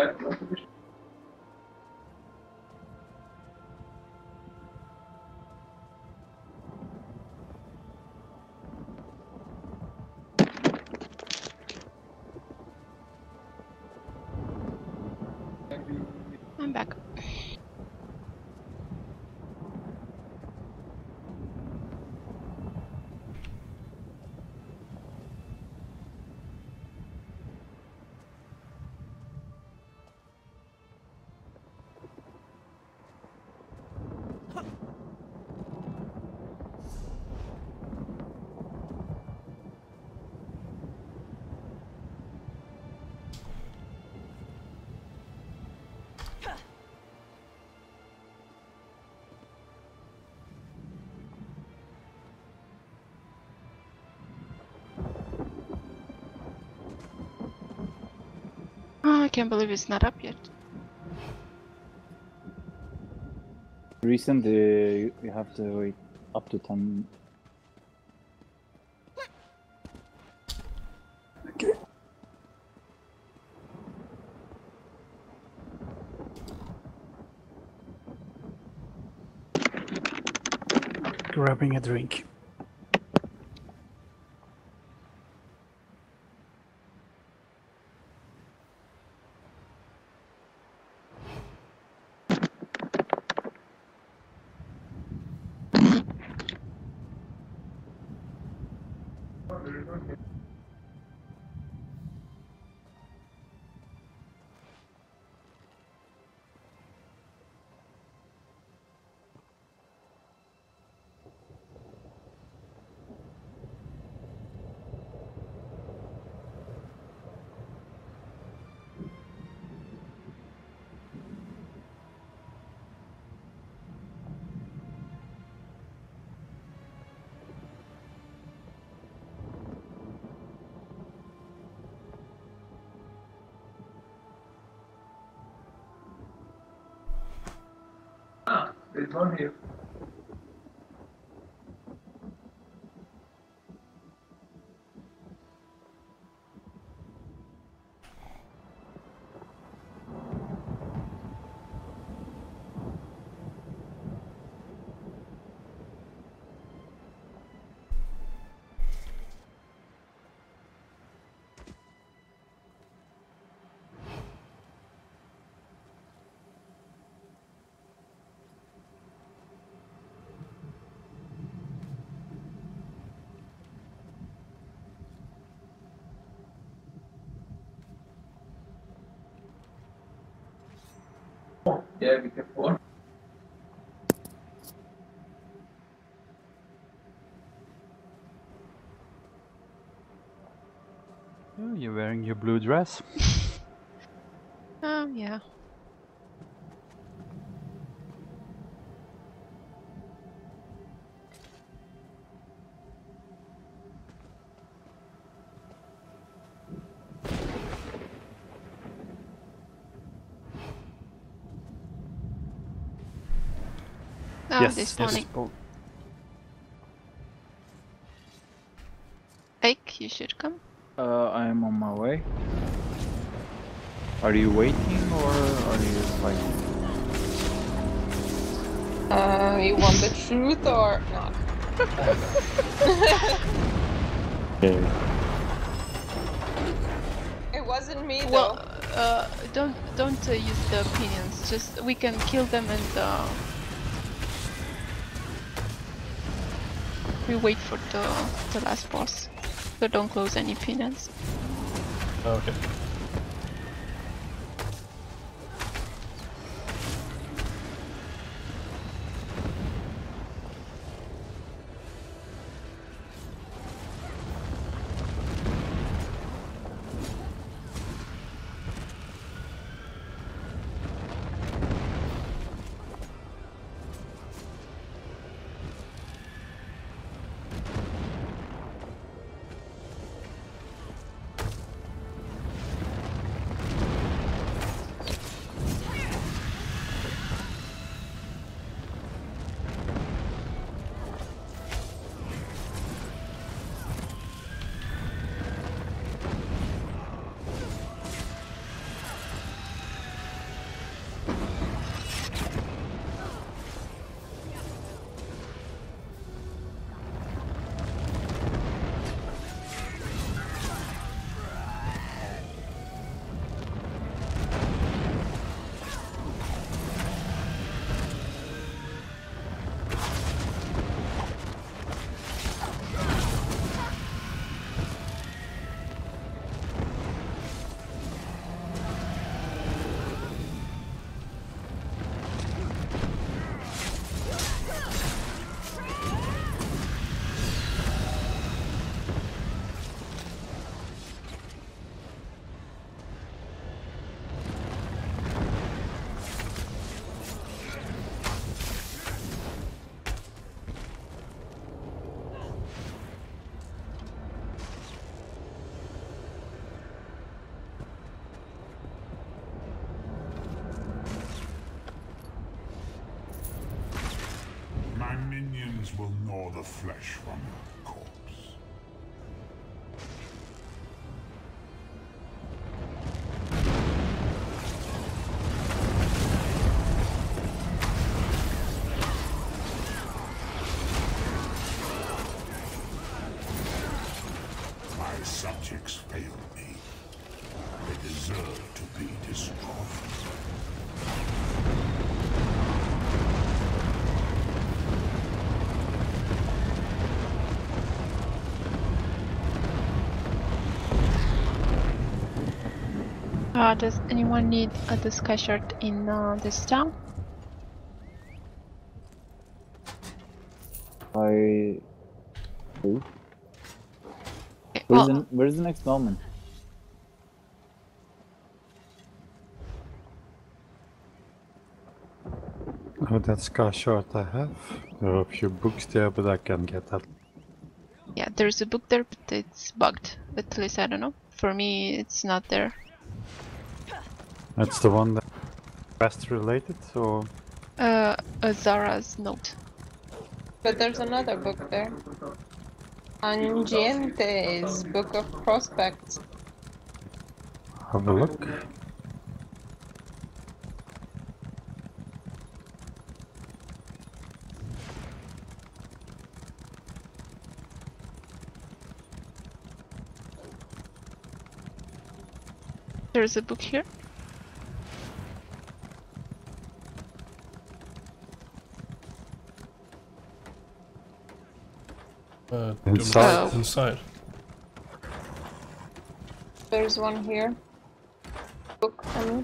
I'm back. Oh, I can't believe it's not up yet. Recent, you have to wait up to 10. Okay. Grabbing a drink. There's one here. Yeah, be careful. Oh, you're wearing your blue dress. Oh, yeah. Oh, Yes, they're yes. spawning. Oh, Ike, you should come. I am on my way. Are you waiting or are you fighting? You want the truth or not? It wasn't me Well, though. don't use the opinions. Just we can kill them and we wait for the last boss. So don't close any opinions. Okay. winds will gnaw the flesh from your corpse. My subjects failed me. They deserve to be destroyed. Does anyone need the Skyshard in this town? I. Who? Okay, well, Where's the next Dolmen? Oh, that Skyshard I have. There are a few books there, but I can get that. yeah, there's a book there, but it's bugged. At least I don't know. For me, it's not there. That's the one that best related, or Zara's note. But there's another book there. Angiente's Book of Prospects. have a look. There's a book here. Inside. Inside. There's one here. Book, I mean.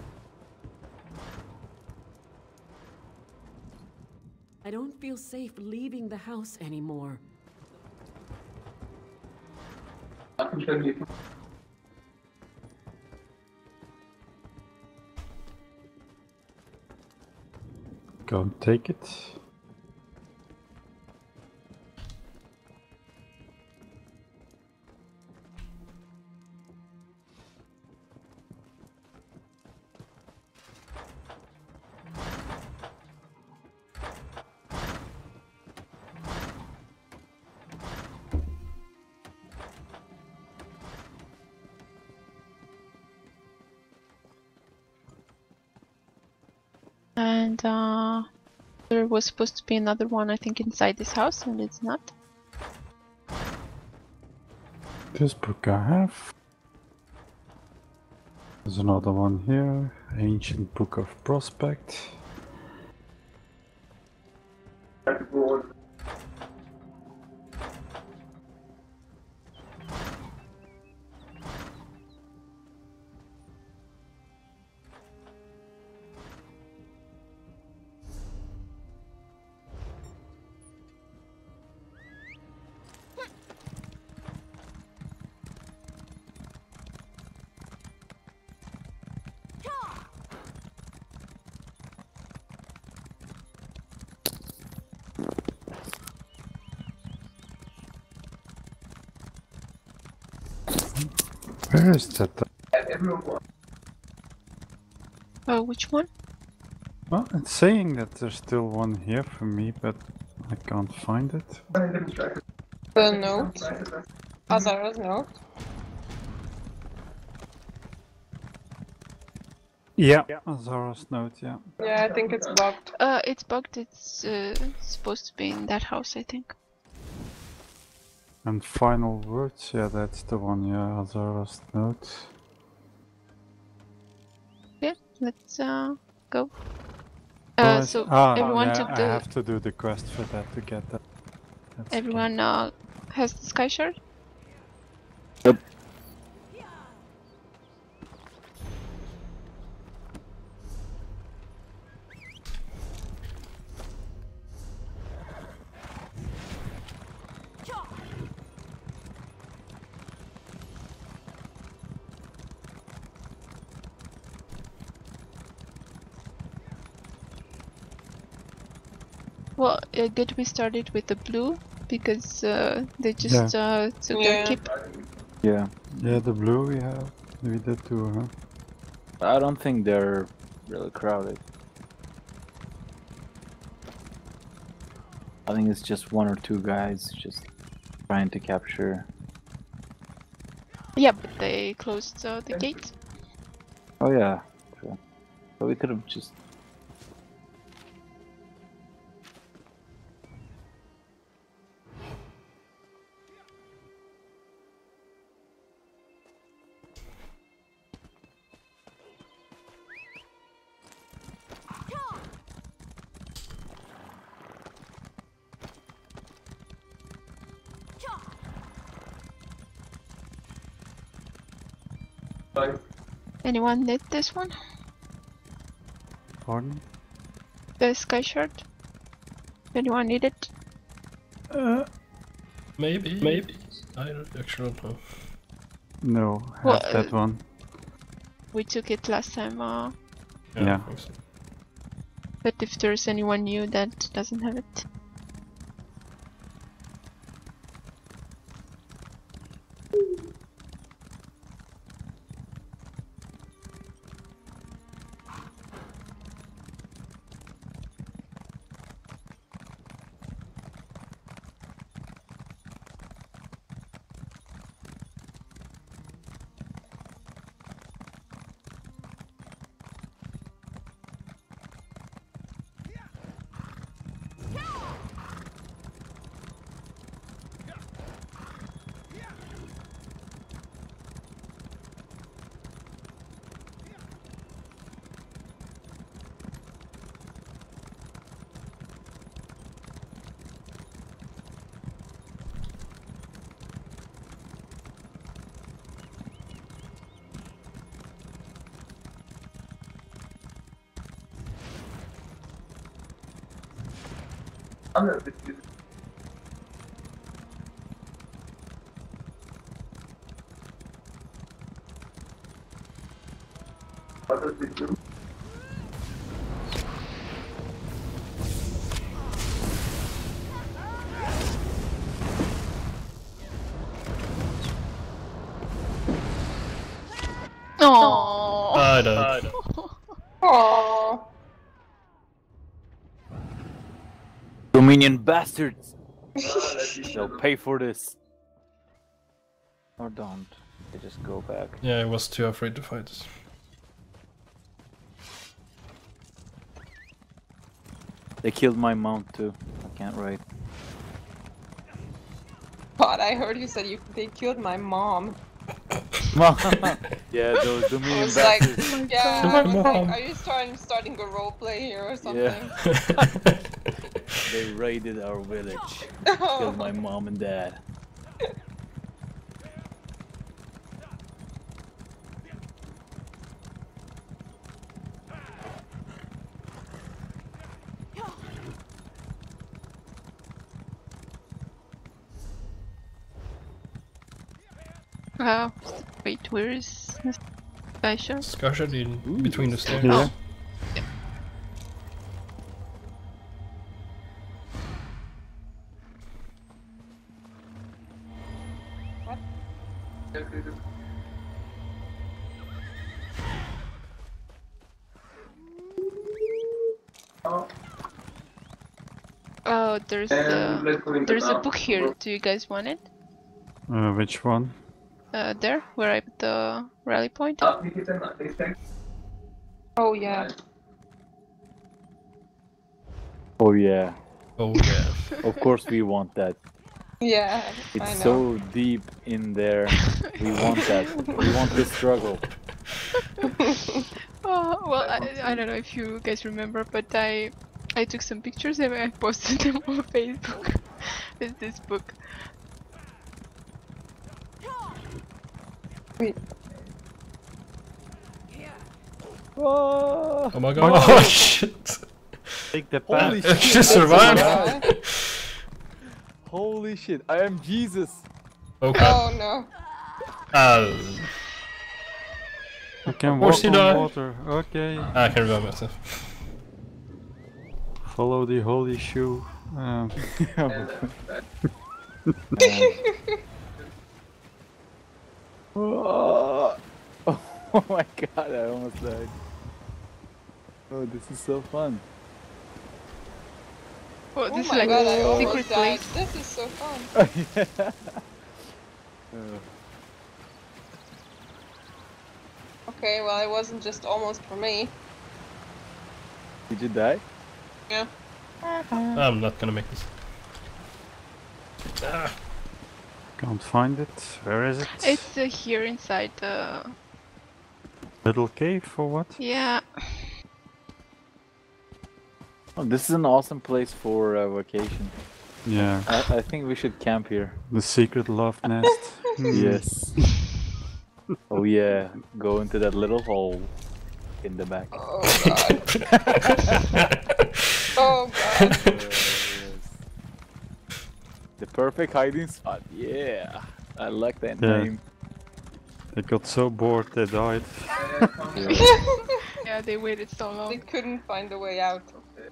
I don't feel safe leaving the house anymore. Go and take it. And there was supposed to be another one, I think, inside this house, and it's not. This book I have. There's another one here. Ancient Book of Prospect. Where is that? Oh, which one? Well, it's saying that there's still one here for me, but I can't find it. The note. Azara's note. Yeah, Azara's note, yeah. Yeah, I think it's bugged. It's bugged. It's supposed to be in that house, I think. And Final Words, yeah, that's the one, yeah, Azara's note. Yeah, let's go. Otherwise- So no, everyone yeah, took I the. have to do the quest for that to get that. That's Everyone has the Skyshard. Yep. Well, good we started with the blue because they just took their keep. Yeah. Yeah, the blue we did too, huh? I don't think they're really crowded. I think it's just one or two guys just trying to capture. Yeah, but they closed the gate. Oh yeah, true. But we could have just. Anyone need this one? Pardon? The Skyshard? Anyone need it? Maybe. I don't actually don't know. No, have Well, that one. We took it last time, Yeah. I think so. but if there's anyone new that doesn't have it. Oh. I don't. Aww. Dominion bastards! They'll pay for this. Or don't. They just go back. Yeah, I was too afraid to fight. They killed my mount too. I can't ride. God, I heard you said they killed my mom. Yeah, those I Dominion was like, bastards. yeah, My I was like, mom. are you starting a roleplay here or something? Yeah. They raided our village. Killed my mom and dad. Wait, where is Skyshards? Skyshards in between the stairs. Yeah. Oh, there's a book here. Do you guys want it? Which one? There, where I put the rally point. Oh yeah. Oh yeah. Oh yeah. Of course we want that. Yeah, I It's know. so deep in there. We want that. We want the struggle. Oh, well, I don't know if you guys remember, but I took some pictures and I posted them on Facebook with this book. Wait. Oh, Oh my god. Oh shit. Take the holy path. She shit! survived. Holy shit! I am Jesus. Okay. Oh no. You can course walk you on die. water. Okay. I can remember myself. Follow the holy shoe. Oh my god! I almost died. Oh, this is so fun. Oh, this is my like god, I a almost secret died. place. This is so fun. Okay, well, it wasn't just almost for me. Did you die? Yeah. I'm not gonna make this. Ah. Can't find it. Where is it? It's here inside the... Little cave or what? Yeah. Oh, this is an awesome place for vacation. Yeah. I think we should camp here. The secret love nest. Yes. Oh yeah, go into that little hole in the back. Oh god. Oh god. Yes. The perfect hiding spot. Yeah, I like that name. They got so bored they died. Yeah, they waited so They long. couldn't find a way out.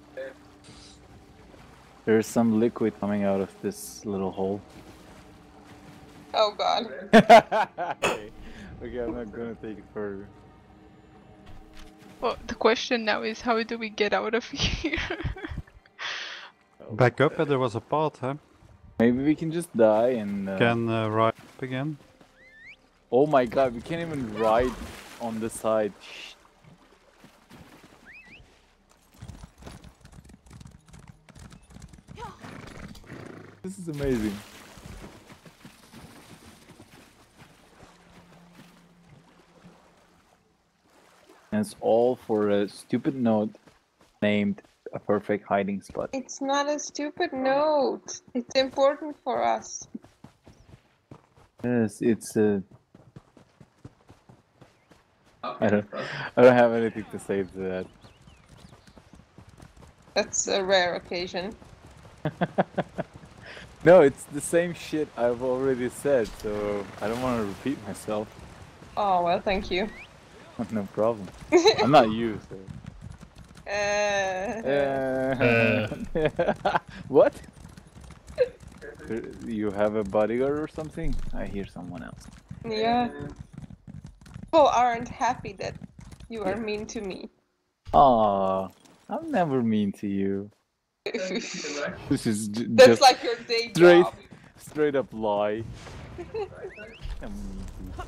There's some liquid coming out of this little hole. Oh god. Okay, I'm not gonna take it further. Well, the question now is how do we get out of here? Back up, there was a path, huh? Maybe we can just die and... Can ride up again. Oh my god, we can't even ride on the side. This is amazing. And it's all for a stupid note named A Perfect Hiding Spot. It's not a stupid note. It's important for us. Yes, it's a... I don't have anything to say to that. That's a rare occasion. No, it's the same shit I've already said, so I don't want to repeat myself. Oh, well, thank you. No problem. I'm not you, so... What? You have a bodyguard or something? I hear someone else. Yeah. People aren't happy that you are mean to me. Aw, I'm never mean to you. This is That's just like your day job. straight up lie. I'm mean to you.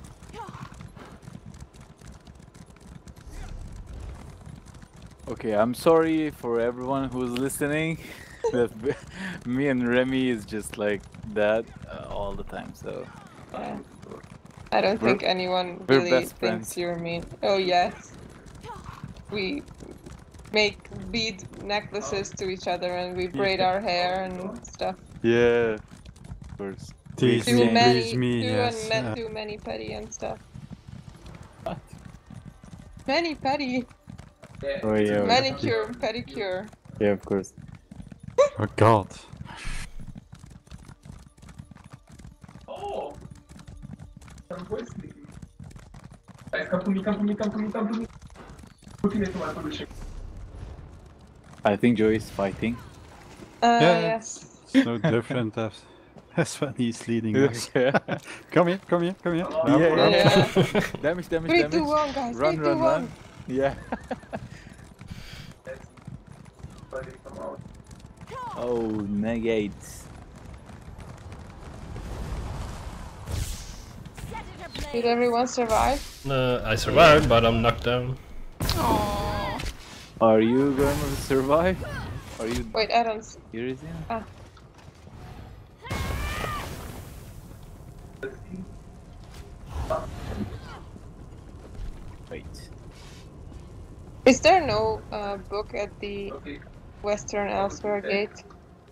Okay, I'm sorry for everyone who's listening. That me and Remy is just like that all the time. So Yeah. I don't think anyone we're really best thinks friends. you're mean. Oh yes. We make bead necklaces to each other and we braid our hair and stuff. Yeah, of course. Tease Do me, many, please me, yes. do many petty and stuff. Many petty. Oh yeah. Manicure, pedicure. Yeah, of course. Oh god. Oh! Tam błysny. Come to me, come to me, come to me, come to me. I think Joey is fighting. Yes. It's no different as when he's leading us. Yeah. Come here, come here, come here. Yeah. Damage, damage, 3, damage. 2, 1, guys. Run, 3, 2, run, 1. run. Yeah. Oh, negates. Did everyone survive? I survived, but I'm knocked down. Aww. Are you going to survive? Are you Wait, I don't. serious? Ah. Wait. Is there no book at the Western Elsewhere gate?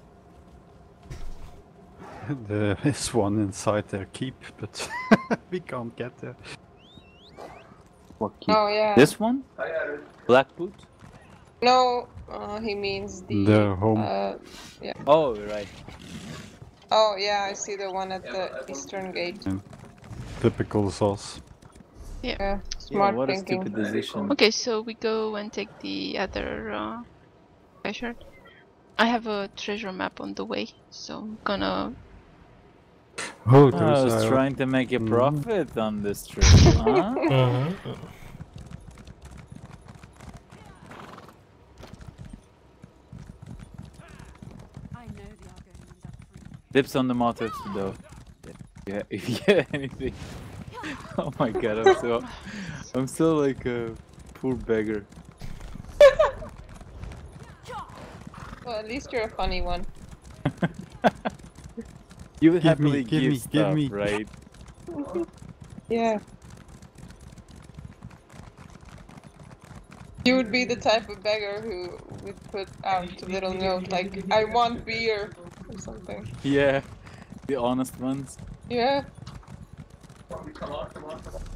There is one inside their keep, but we can't get there. What keep? Oh yeah. This one? Black boot? No, he means the. The home. Yeah. Oh, right. Oh yeah, I see the one at the Eastern gate. Typical sauce. Yeah. Yeah, smart What a thinking. stupid decision. Okay, so we go and take the other Skyshard. I have a treasure map on the way, so I'm gonna... Oh, I those was are... trying to make a profit on this trip. Huh? Tips on the motives though. Yeah, if you get anything. Oh my god, I'm so like a poor beggar. Well, at least you're a funny one. You would Give happily me, give give me, stuff, give me. right? Yeah. You would be the type of beggar who would put out a little note like, I want beer, or something. Yeah, the honest ones. Yeah. Come on, come on, come on.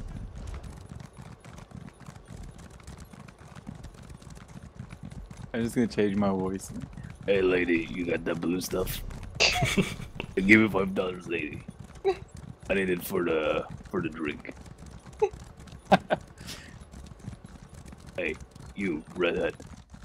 I'm just gonna change my voice. Hey lady, you got that blue stuff? Give me $5, lady. I need it for the drink. Hey, you redhead.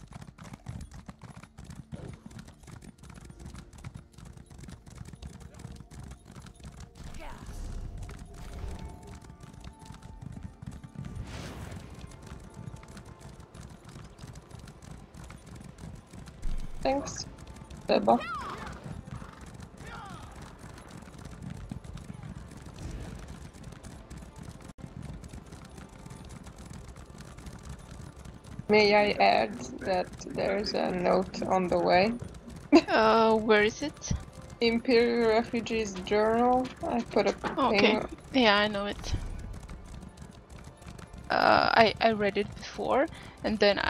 Thanks, Beba. May I add that there's a note on the way? Where is it? Imperial Refugees Journal. I put a Okay. thing. Yeah, I know it. I read it before, and then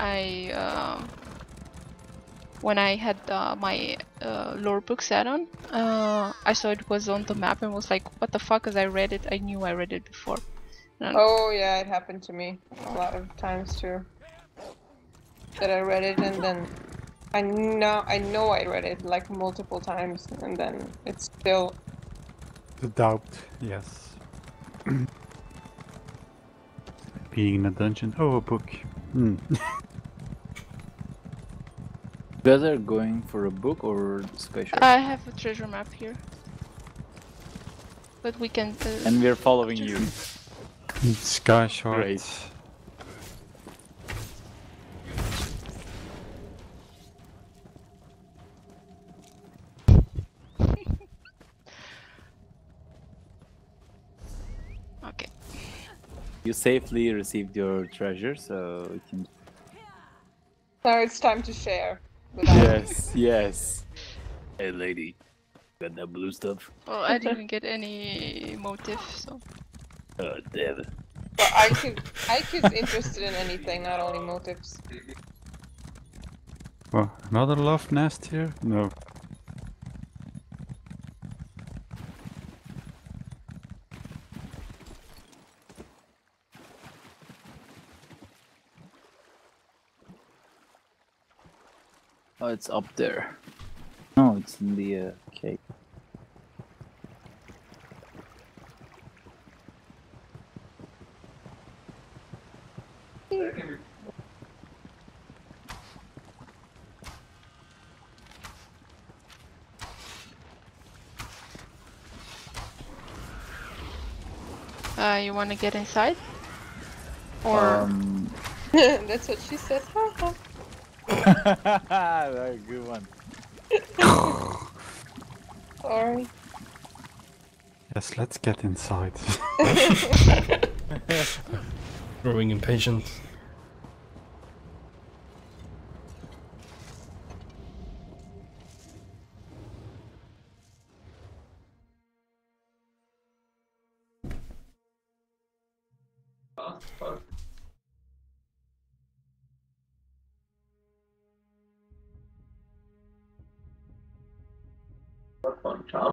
when I had my lore books add-on, I saw it was on the map and was like, what the fuck, as I read it, I knew I read it before. Oh yeah, it happened to me a lot of times too. That I read it and then I know I read it like multiple times and then it's still The doubt, yes. Being in a dungeon. Oh, a book. Hmm. You guys are going for a book or Skyshards? I have a treasure map here, but we can. And we're following you. Skyshards. Great. Okay. You safely received your treasure, so we can. now it's time to share. Yes, yes. Hey lady, got that blue stuff? Well, I didn't get any motive, so. Oh damn it. Well, I could interested in anything, not only motives. Well, another love nest here? No. Oh, it's up there. No, it's in the cave. You wanna get inside? Or. That's what she said. Very good one. Sorry. Yes, let's get inside. Growing impatient. Fun job.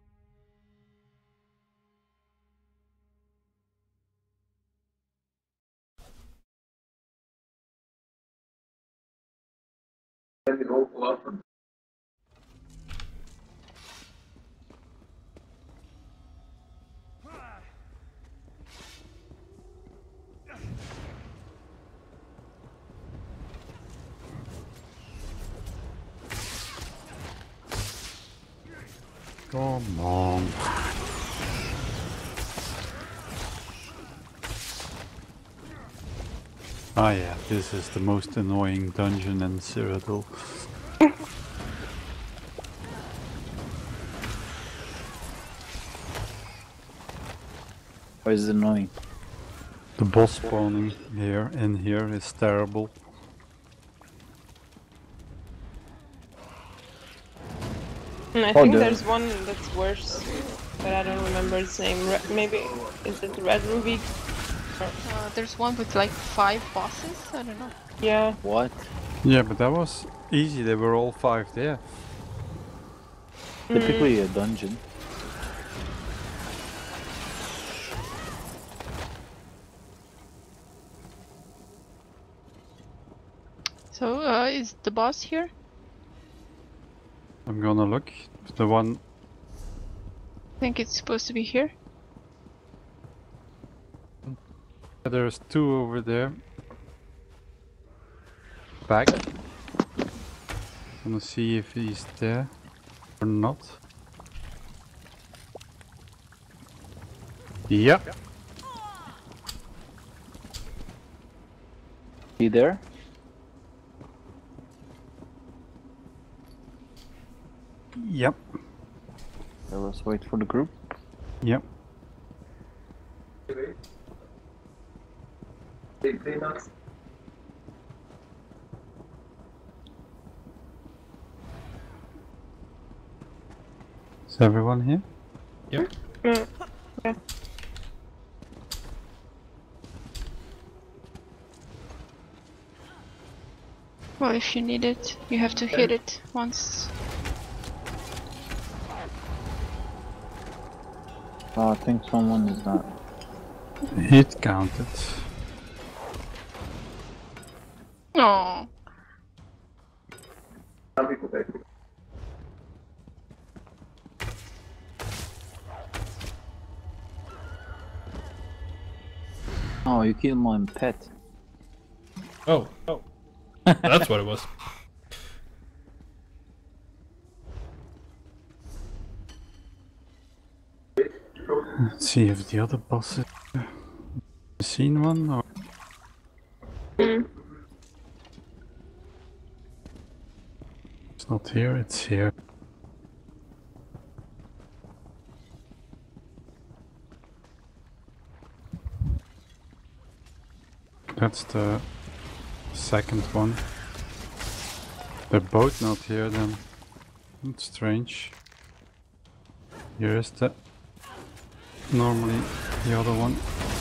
Come on. Ah yeah, this is the most annoying dungeon in Cyrodiil. Or is it annoying? The boss spawning in here is terrible. I think there's one that's worse, but I don't remember its name. Maybe is it Red Ruby? There's one with like 5 bosses. I don't know. Yeah. What? Yeah, but that was easy. They were all 5 there. Typically a dungeon. So, is the boss here? I'm gonna look. The one. I think it's supposed to be here. There's 2 over there. Back. Gonna see if he's there or not. Yep. He there? Yep. So let's wait for the group. Yep. Is everyone here? Yep. Yeah. Well, if you need it, you have to hit it once. Oh, I think someone is not. Hit counted. Oh. Oh, you killed my pet. Oh. That's what it was. Let's see if the other bosses. Seen one or? It's not here. It's here. That's the second one. They're both not here then. That's strange. Here is the normally the other one.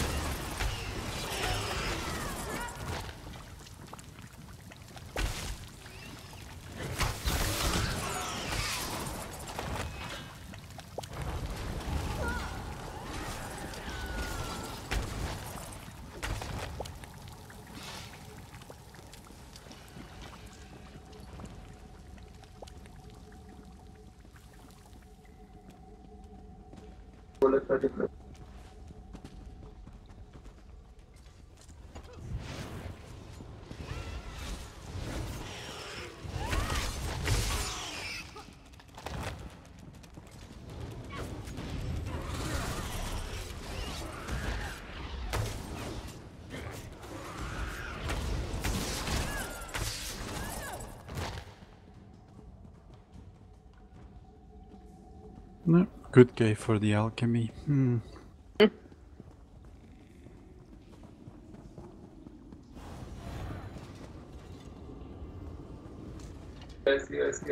No, good guy for the alchemy. I see.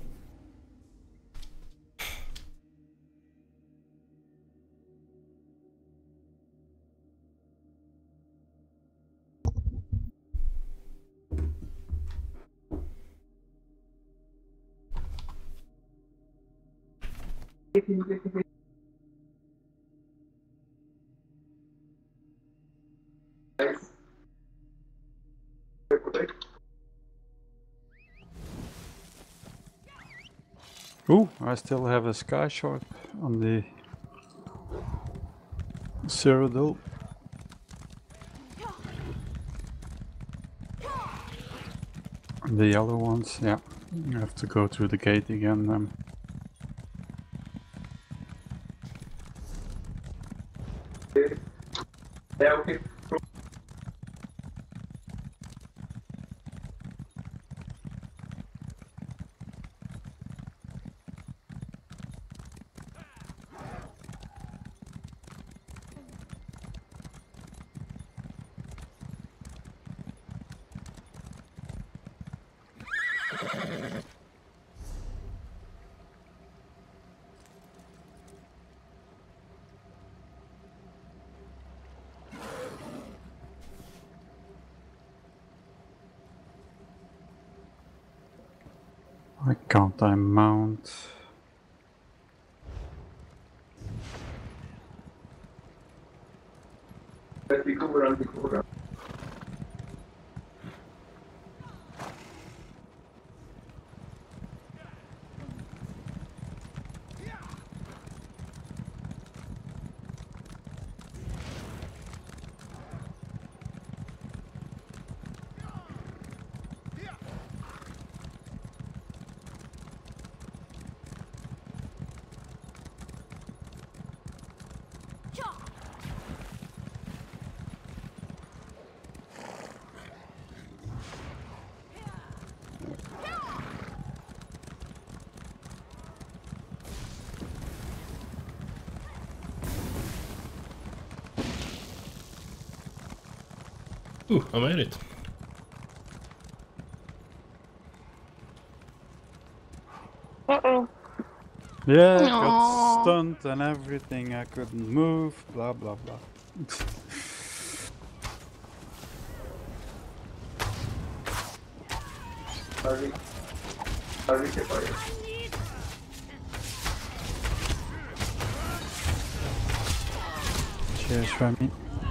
Ooh, I still have a Skyshards on the Cyrodiil. The yellow ones, yeah. You have to go through the gate again. Yeah, okay. Why can't I mount? Ooh, I made it. Uh-oh. Yeah, Aww. got stunned and everything. I couldn't move. Blah blah blah. Cheers, Remy.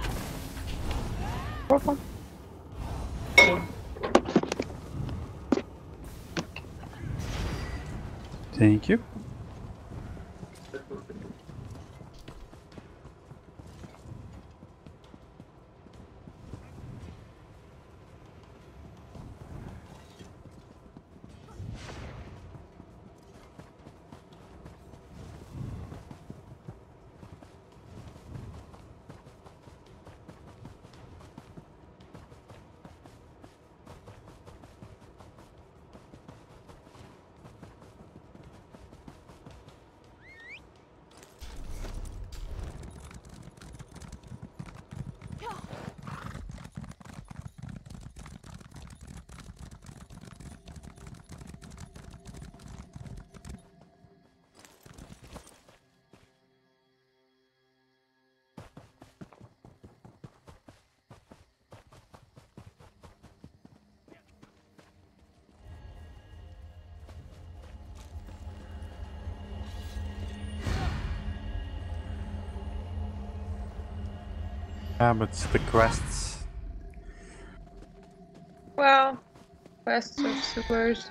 Thank you. Yeah, but it's the quests. Well, quests or sewers.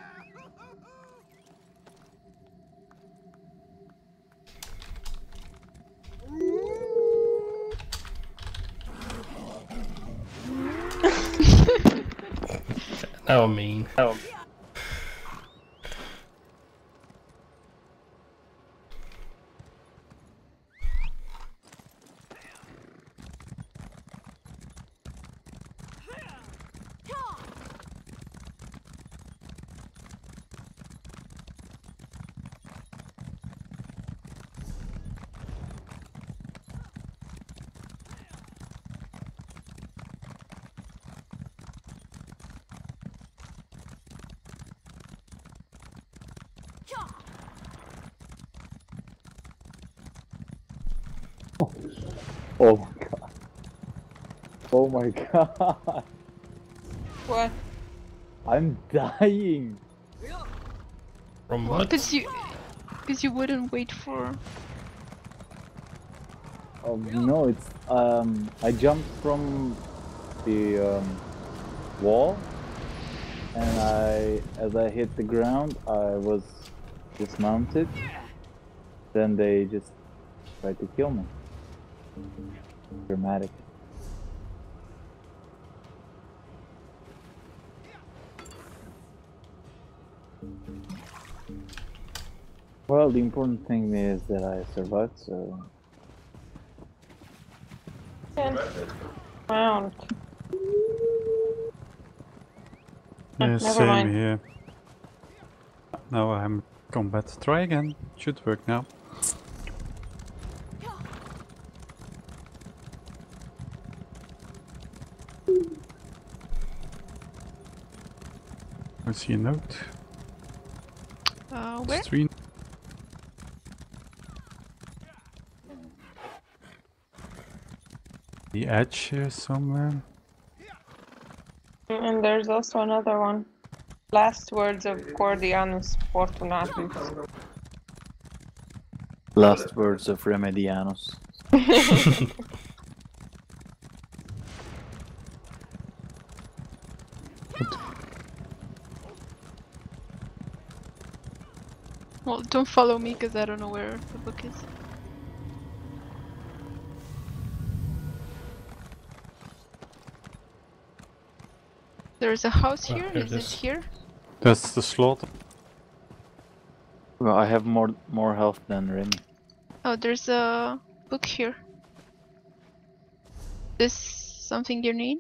Now I'm mean. Oh my god. Oh my god. What? I'm dying. From what? Because you wouldn't wait for. Oh no, it's I jumped from the wall, and as I hit the ground, I was dismounted. Then they just tried to kill me. Dramatic. Well, the important thing is that I survived, so... Round. Yeah, Never same mind. here. Now I'm combat. Try again. Should work now. I see a note. Where? Stream. The edge here somewhere. And there's also another one. Last words of Cordianus Fortunatus. Last words of Remedianus. Well, don't follow me because I don't know where the book is. There's a house here. here Is it it is. here? That's the slaughter. Well, I have more health than Remy. Oh, there's a book here. This something you need?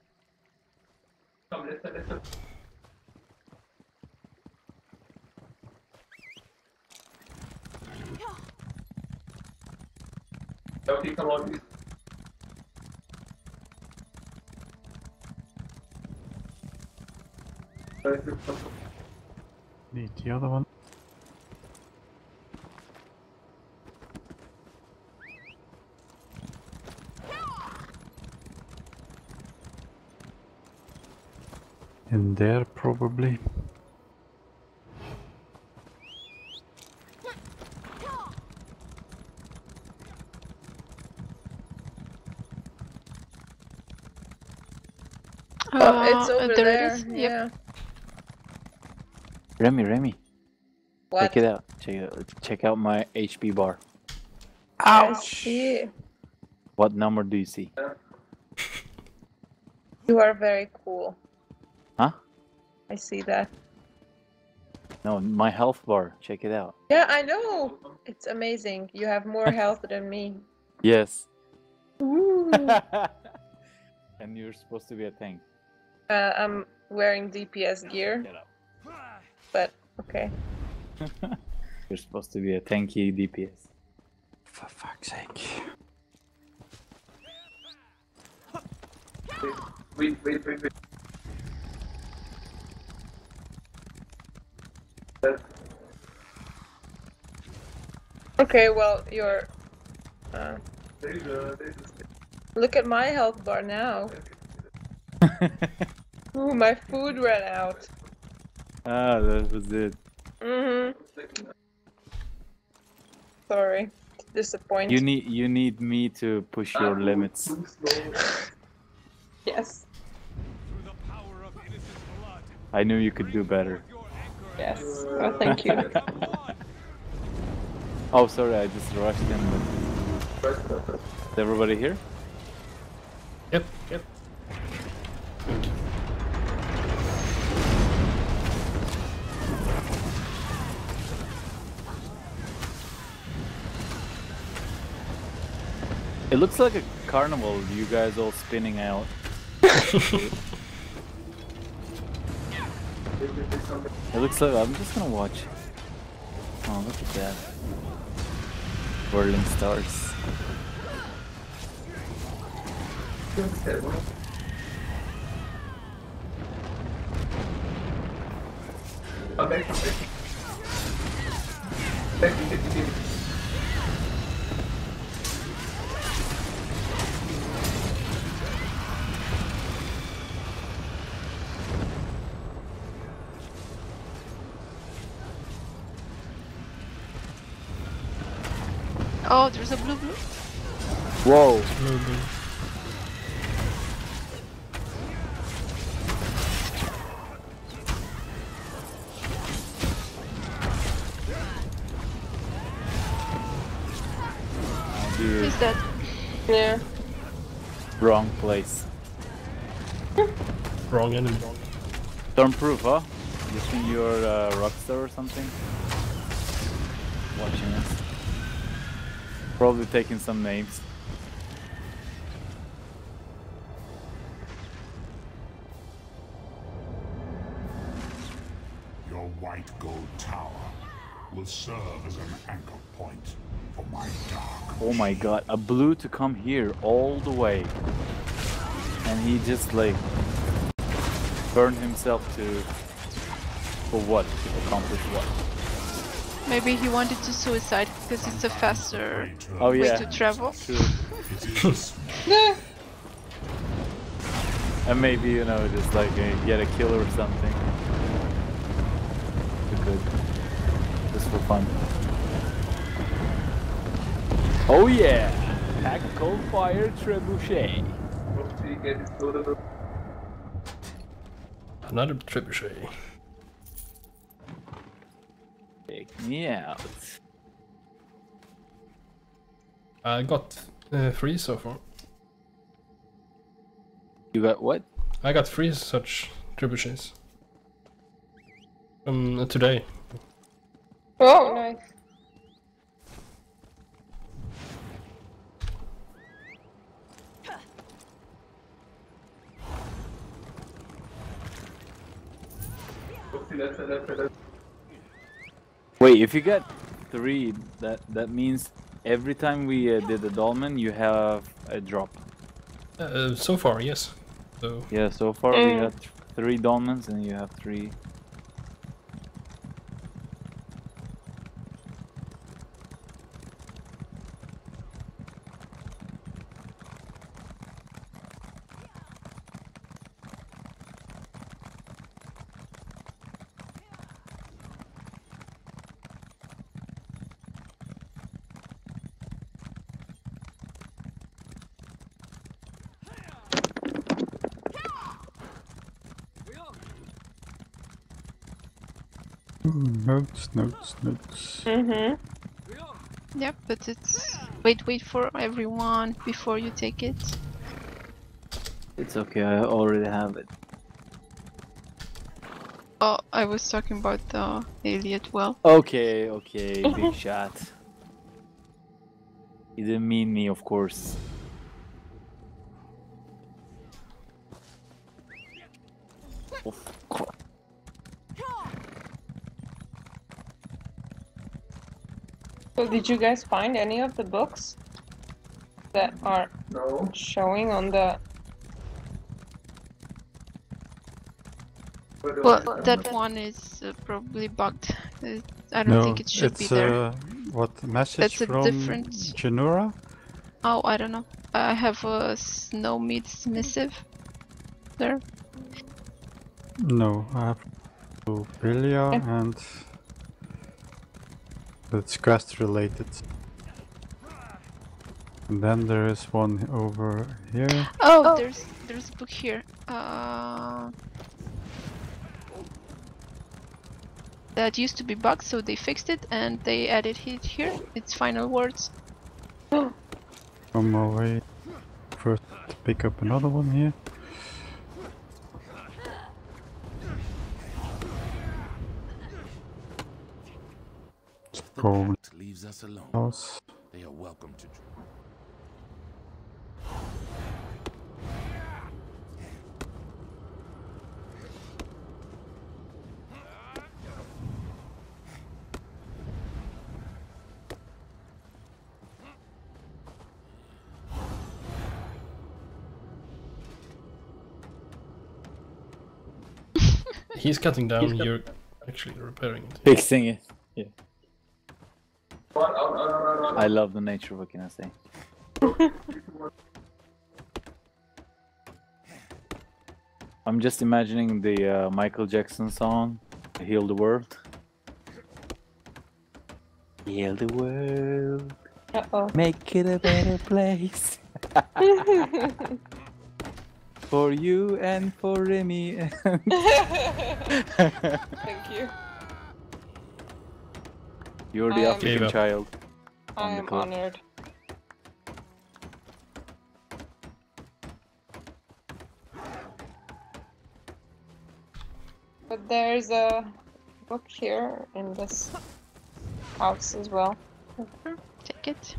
Okay, come on. Need the other one. In there, probably. It's over there there. it is. Yeah. Yep. Remy, What? check it out. Check out my HP bar. I see. What number do you see? You are very cool. Huh? I see that. No, my health bar. Check it out. Yeah, I know. It's amazing. You have more health than me. Yes. Ooh. And you're supposed to be a tank. I'm wearing DPS gear, Get up. but okay. You're supposed to be a tanky DPS. For fuck's sake. Wait. Okay, well, you're... Look at my health bar now. Ooh, my food ran out. Ah, that was it. Sorry. Disappoint. You need me to push your limits. Yes. I knew you could do better. Yes. Oh, thank you. Oh, sorry, I just rushed in. Is everybody here? Yep. It looks like a carnival, you guys all spinning out. It looks like, I'm just gonna watch. Oh, look at that. Whirling stars. Oh, there's a blue. Whoa! Dude, Who's that? Yeah. wrong place. Wrong enemy. Stormproof, huh? You think you're a rockstar or something? Watching us. Probably taking some names. Your white gold tower will serve as an anchor point for my dark. Oh my god, a blue to come here all the way. And he just like burned himself to... For what? To accomplish what? Maybe he wanted to suicide because it's a faster Oh way yeah. to travel. True. And maybe, you know, just like get a kill or something. good. Just for fun. Oh yeah! Tactical fire trebuchet. Another trebuchet. Take me out. I got 3 so far. You got what? I got 3 such trebuchets. Today. Oh, nice. Wait, if you got 3, that means every time we did the dolmen, you have a drop. So far, yes. So Yeah, so far we got 3 dolmens and you have 3. Notes. Mm-hmm. Yep, but it's wait for everyone before you take it. It's okay, I already have it. Oh, I was talking about the Elliot well. Okay, big shot. You didn't mean me, of course. Of course. So did you guys find any of the books that are showing on the... Well, that one is probably bugged. I don't think it should be there. What message That's a from different... Genura? Oh, I don't know. I have a snow meets missive there. No, I have to Belia and it's quest related. And then there is one over here. Oh, there's a book here. That used to be bugged, so they fixed it and they added it here. It's final words. On my way. First pick up another one here. Probably leaves us alone. house. They are welcome to. he's cutting down, you're actually repairing it. Fixing it. Yeah. I love the nature, what can I say? I'm just imagining the Michael Jackson song, Heal the World. Heal the world. Uh-oh. Make it a better place. For you and for Remy. Thank you. You're the I am- African child. I on the am club. honored. But there's a book here in this house as well. Take it.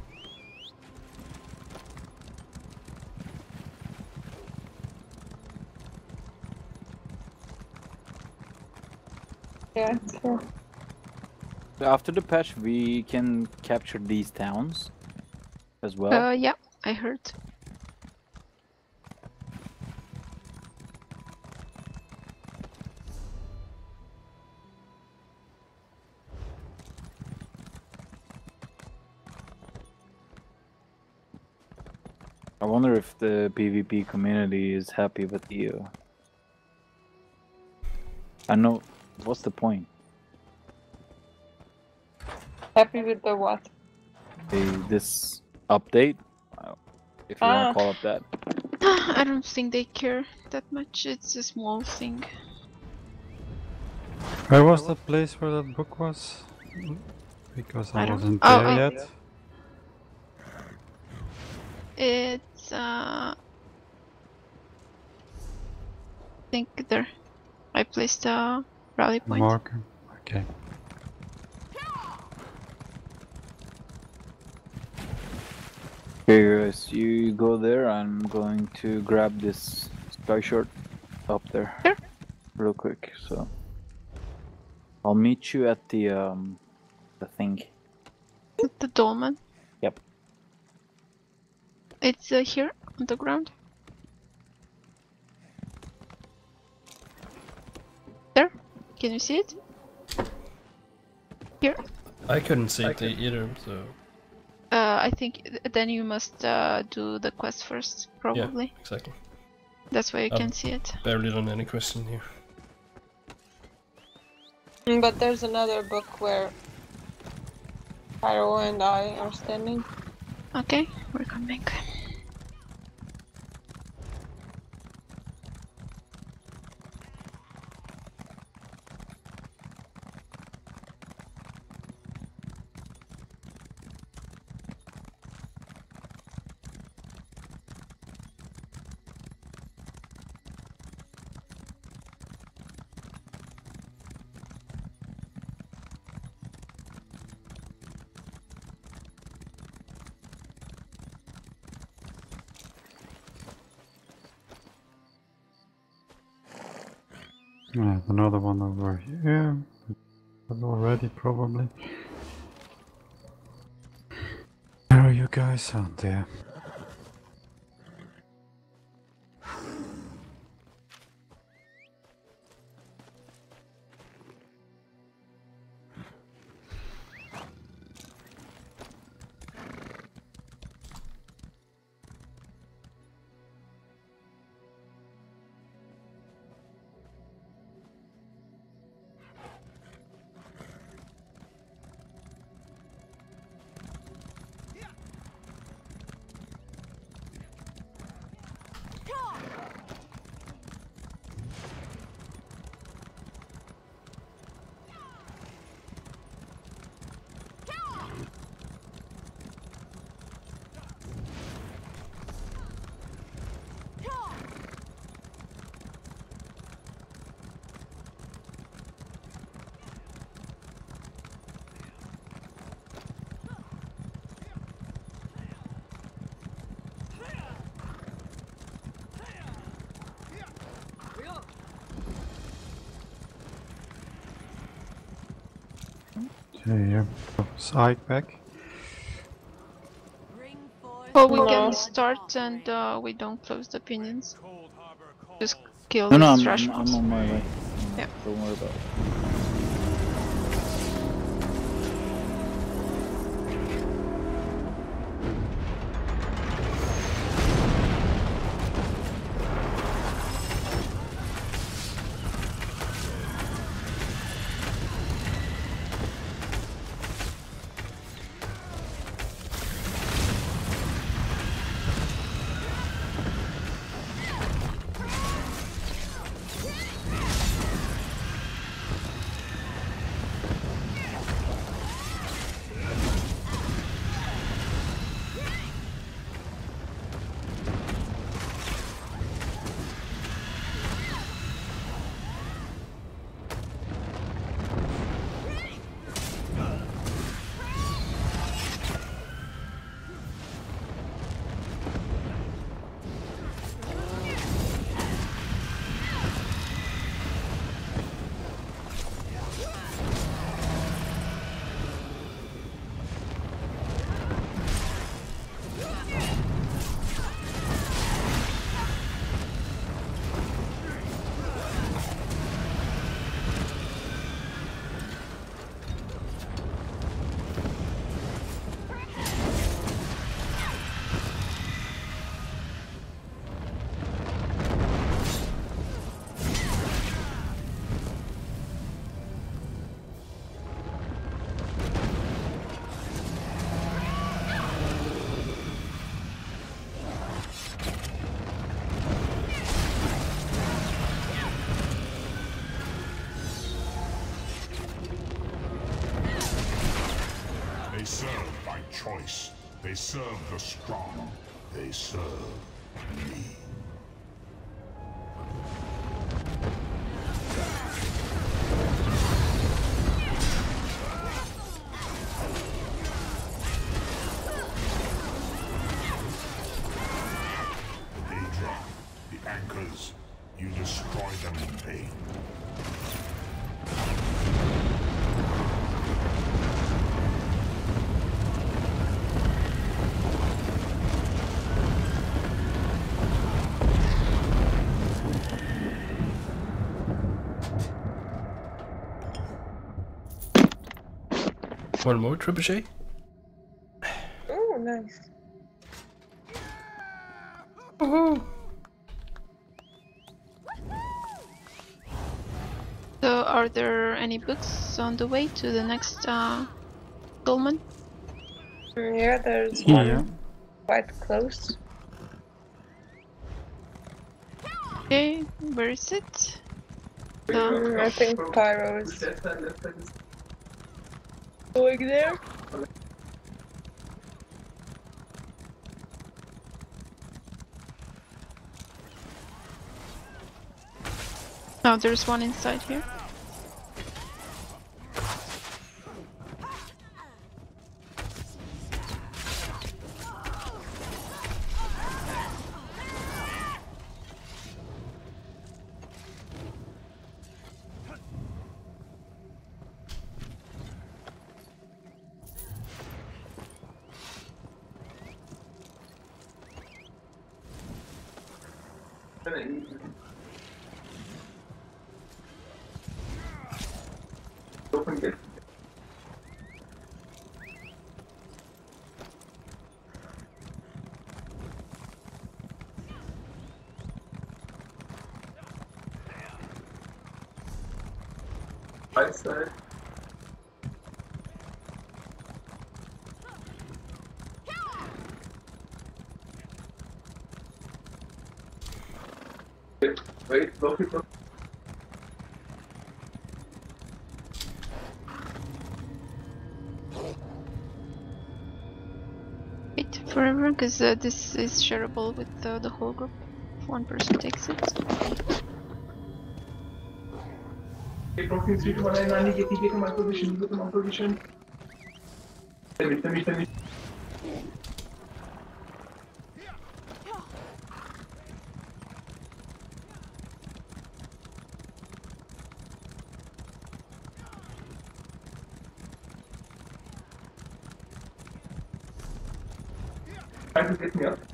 Yeah, it's here. After the patch, we can capture these towns as well. Yeah, I heard. I wonder if the PvP community is happy with you. I know. What's the point? Happy with the what? This update, if you want to call it that. I don't think they care that much. It's a small thing. Where was the place where that book was? Because I wasn't there yet. It's I think there. I placed a rally point. Marker. Okay. Okay, guys, you go there. I'm going to grab this Skyshards up there. Sure. Real quick. So I'll meet you at the thing. The dolmen. Yep. It's here on the ground. There. Can you see it? Here. I couldn't see it either, so... I think then you must do the quest first, probably. Yeah, exactly. That's why you can see it. Barely done any question here. But there's another book where Pyro and I are standing. Okay, we're coming. Yeah, another one over here. Already, probably. Where are you guys out there? Okay, yeah. Side back. Well, we can start and we don't close the pinions. Just kill No, these no, trash I'm mobs. on my way. Yeah. Don't worry about it. They serve by choice. They serve the strong. They serve me. They drop the anchors. You destroy them in pain. One more trebuchet. Oh, nice. So, are there any books on the way to the next Dolmen? Yeah, there's one Yeah. quite close. Okay, where is it? I think Pyro is going there. Oh, there's one inside here. Open gate. Right side. Wait, block it, block. Wait forever, because this is shareable with the whole group. If one person takes it. Okay, blocking 3 to 1 and 9, get to my position, get to my position. Tell me. Try to get me up.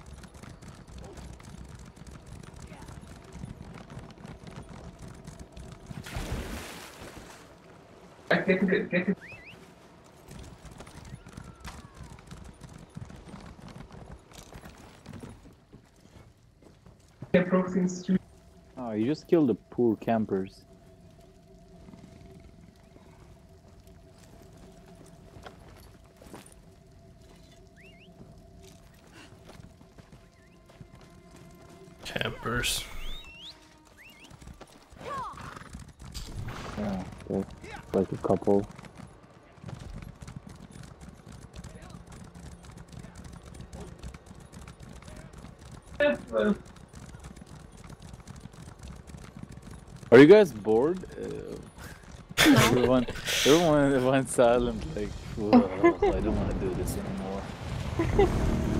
Get it. Oh, you just killed the poor campers. Campers. Yeah, there's like a couple. Well, Are you guys bored? Everyone went silent. Like, I don't want to do this anymore.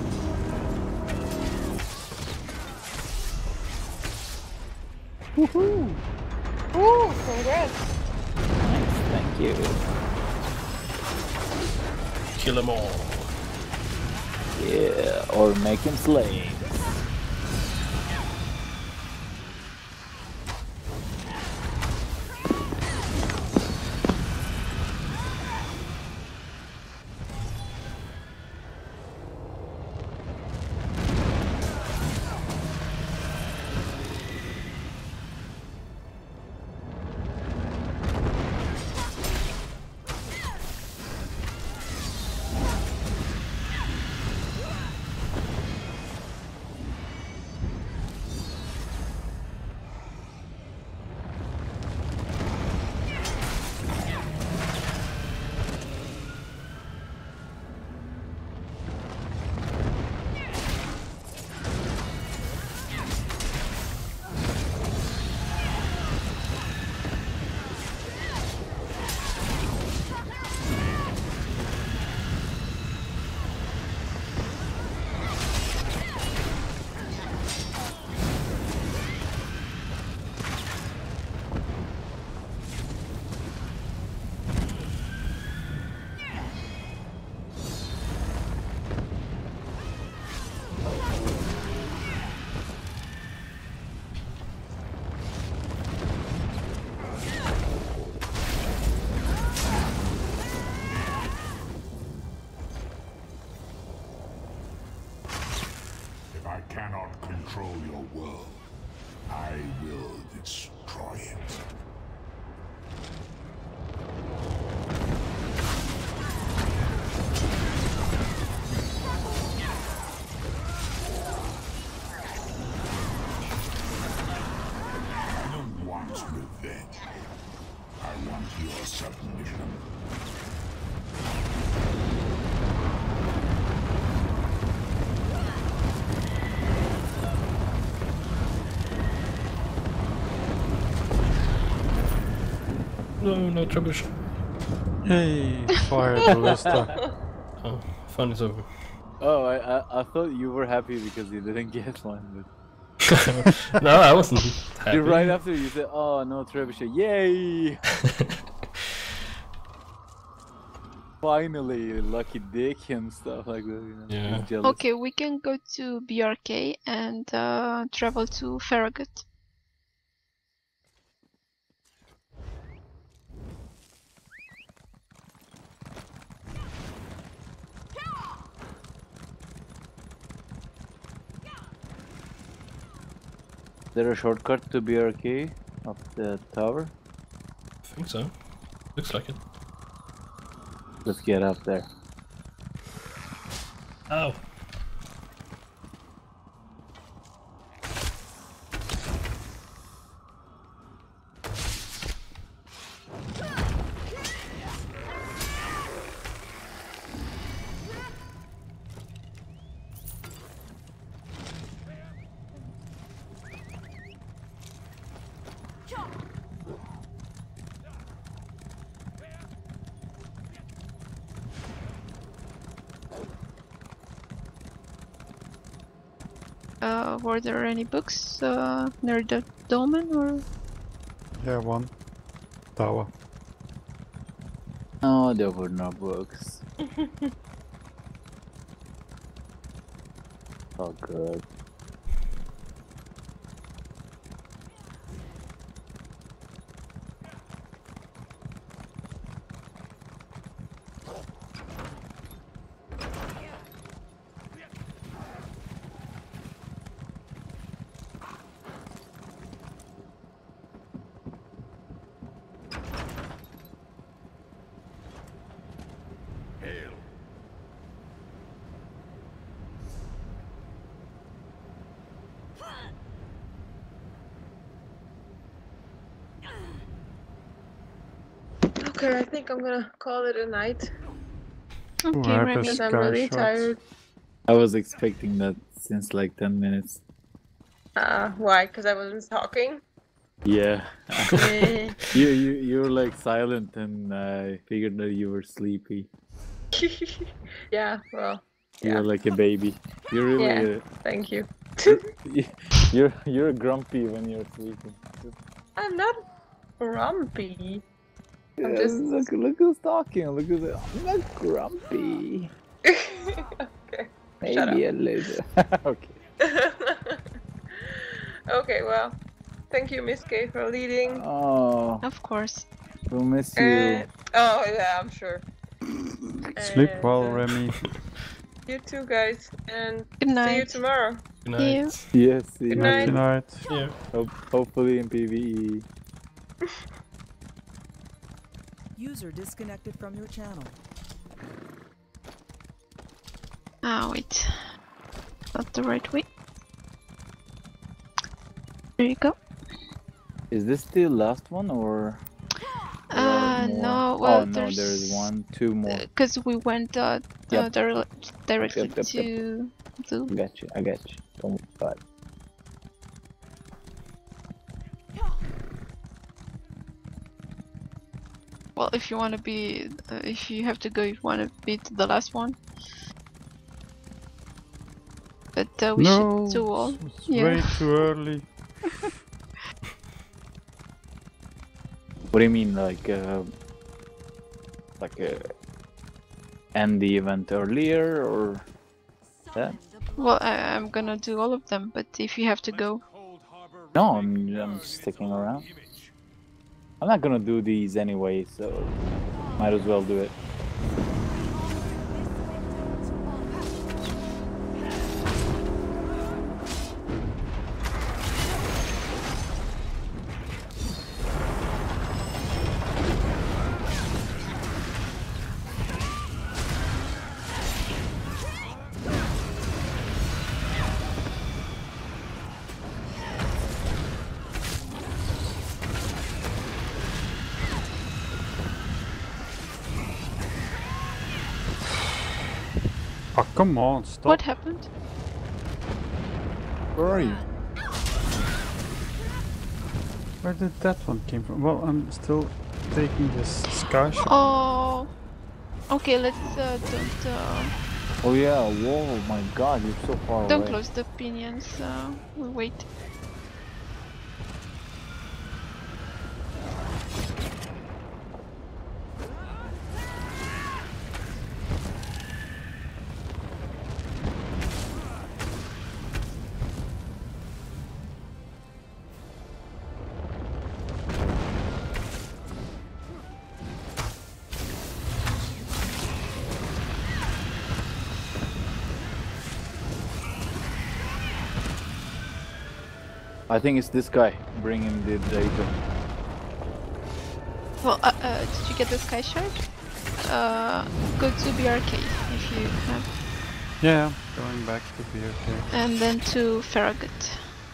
Woohoo! Ooh, congrats. Nice, thank you. Kill them all. Yeah, or make him slaves. cannot control your world. I will destroy it. I don't want revenge. I want your submission. No trebuchet. Hey, fire ballista. Oh, fun is over. Oh, I thought you were happy because you didn't get one. No, I wasn't happy. Right after you said, "Oh, no trebuchet, yay!" Finally, lucky dick and stuff like that. You know, Yeah. he's jealous. Okay, we can go to BRK and travel to Farragut. Is there a shortcut to BRK up the tower? I think so. Looks like it. Let's get up there. Ow. Were there any books near the Dolmen or? Yeah, one. Tower. Oh, there were no books. Oh, good. Okay, I think I'm gonna call it a night. Okay, Rip Remy. is Because I'm really Skyshards. tired. I was expecting that since like 10 minutes. Why? Because I wasn't talking? Yeah. Eh. you were like silent and I figured that you were sleepy. Yeah, well, You're yeah. like a baby. You're really Yeah. Thank you. you're grumpy when you're sleeping. I'm not grumpy. I'm Yeah, just... look who's talking. Look who's I'm not grumpy. Okay. Shut Maybe a little. Okay. Okay, well, thank you, Miss K, for leading. Oh, Of course. we'll miss you. Oh, yeah, I'm sure. Sleep well, And, Remy. You too, guys, and Good see you night. tomorrow. Good See you. night. Yes. See Good you. night. Good night. Yeah. Hopefully in PvE. User disconnected from your channel. Ah, wait. Not the right way. There you go. Is this the last one or? there are more? No, well, Oh no, there is one, two more. Because we went Yep. directly Yep. to Blue. I got you. Don't worry about it. Well, if you want to be, if you have to go, you want to beat the last one. But we No, should do all. it's Yeah. way too early. What do you mean, end the event earlier or that? Well, I'm gonna do all of them, but if you have to go. No, I'm sticking around. I'm not gonna do these anyway, so might as well do it. Come on, stop. What happened? Where are you? Where did that one came from? Well, I'm still taking this Skyshards. Oh. Okay, let's Oh yeah, whoa, my god, you're so far don't away. close the pinions. We'll wait. I think it's this guy bringing the data. Well, did you get the Sky Shard? Go to BRK if you have. Yeah, going back to BRK. And then to Farragut.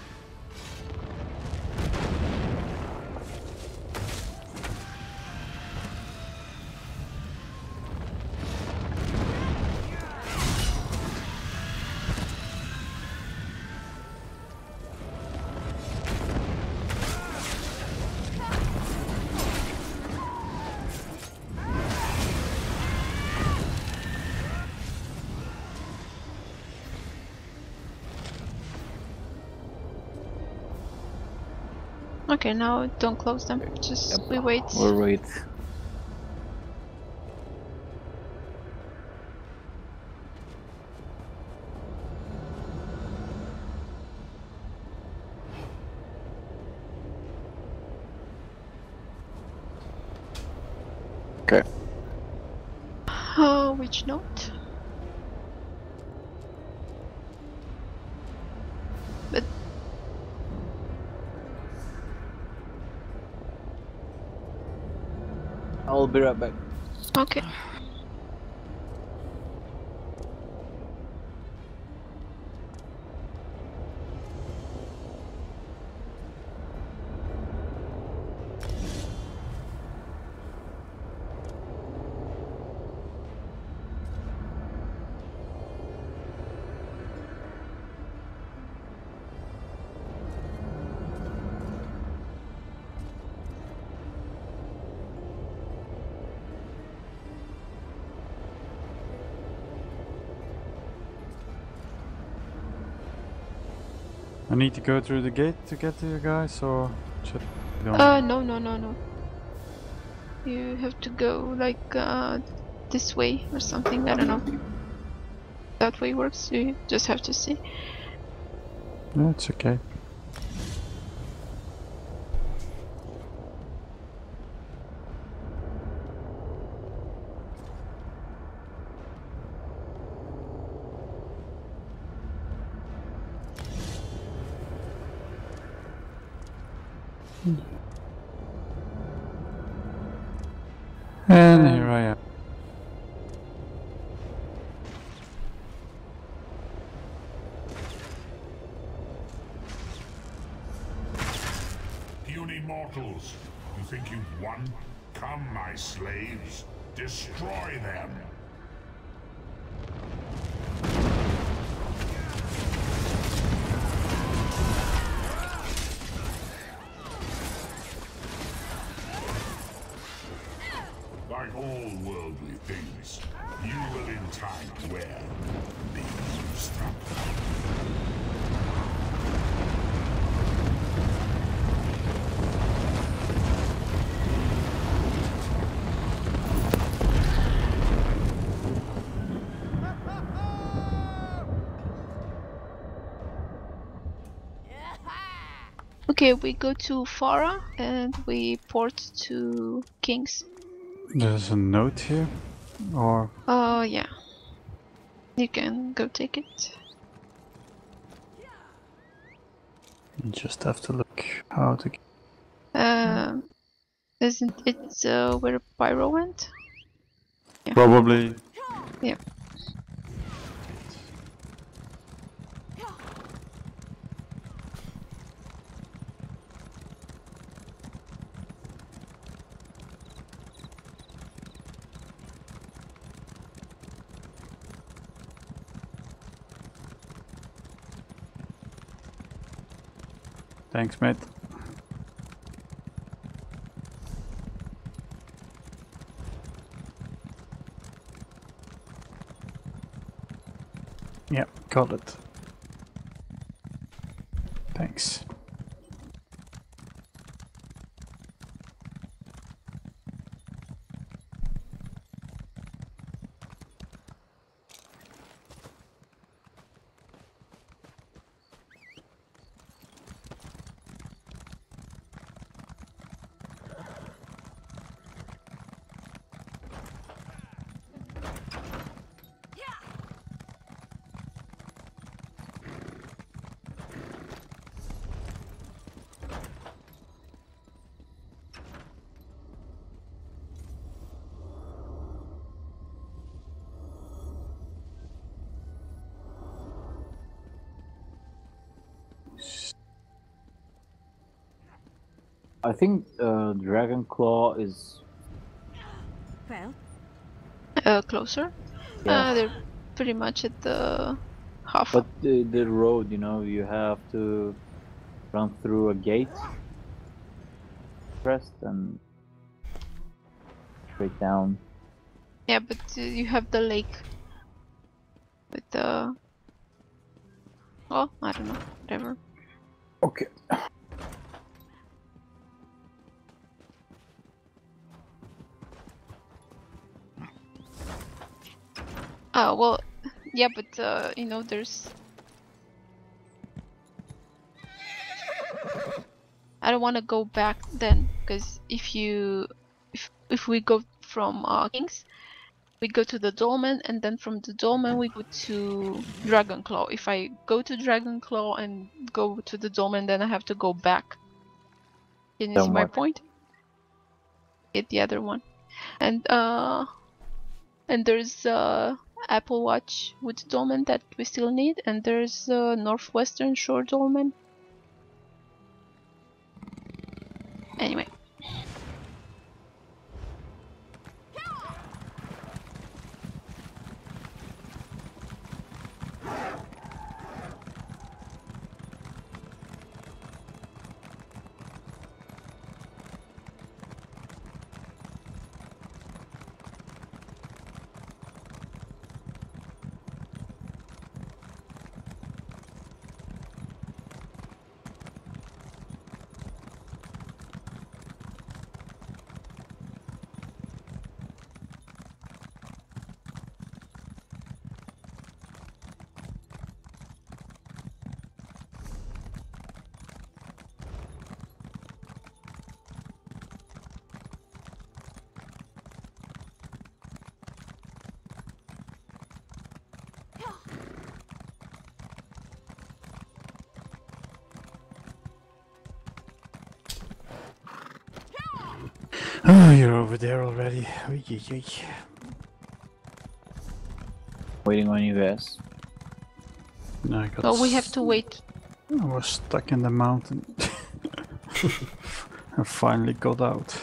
Okay, now don't close them. Just we wait. We'll wait. Okay. Oh, which note? But I'll be right back. okay. I need to go through the gate to get to you guys, or should No. You have to go like this way or something. I don't know. That way works. You just have to see. No, it's okay. And here I am. Puny mortals, you think you've won? Come, my slaves, destroy them! Like all worldly things, you will in time wear be used up. Okay, we go to Farah and we port to Kings. There's a note here, or Oh yeah. You can go take it. you just have to look how to. Isn't it where Pyro went? Yeah. Probably. Yeah. Thanks, mate. Yeah, got it. Thanks. I think Dragon Claw is Well, Closer. yeah, They're pretty much at the half. but the road, you know, you have to run through a gate, pressed and straight down. Yeah, but you have the lake with the. Oh, I don't know. Whatever. Okay. Well, yeah, but you know, there's. I don't want to go back then, because if we go from Kings, we go to the Dolmen, and then from the Dolmen we go to Dragonclaw. If I go to Dragonclaw and go to the Dolmen, then I have to go back. Can you see my Somewhat. point? Hit the other one, and there's Apple Watch with Dolmen that we still need, and there's Northwestern Shore Dolmen. Anyway. Oh, you're over there already. Oy, oy, oy. Waiting on you guys. No, I got Well, we have to wait. I was stuck in the mountain. I finally got out.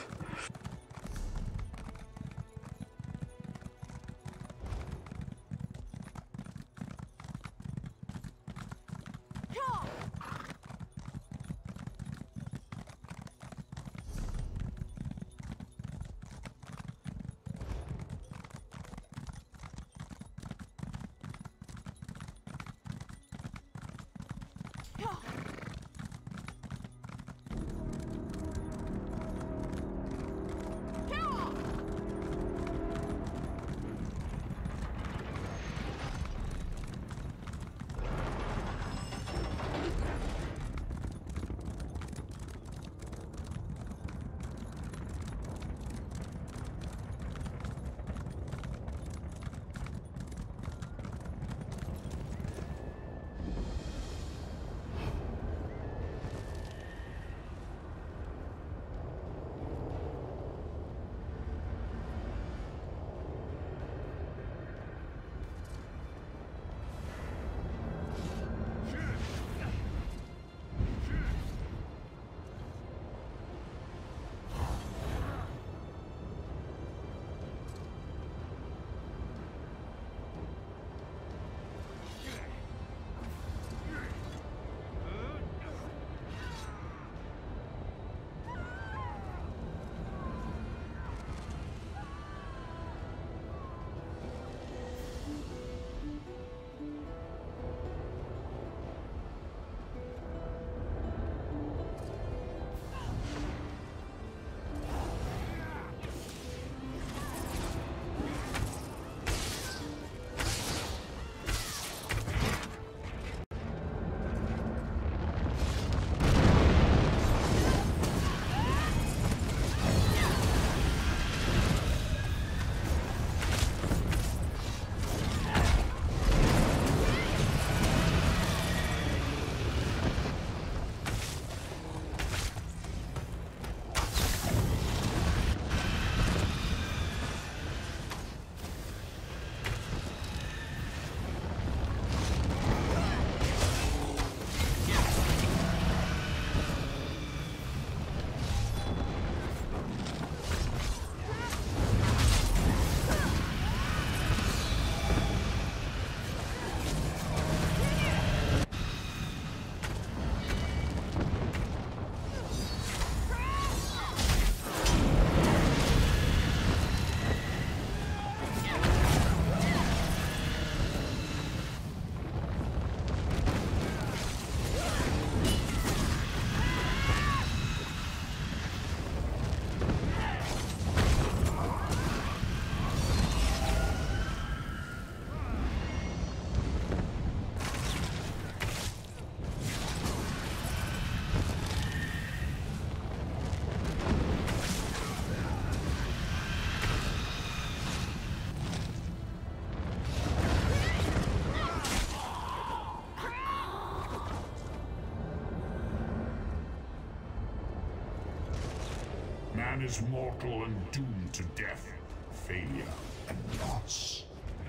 is mortal and doomed to death, failure, and loss.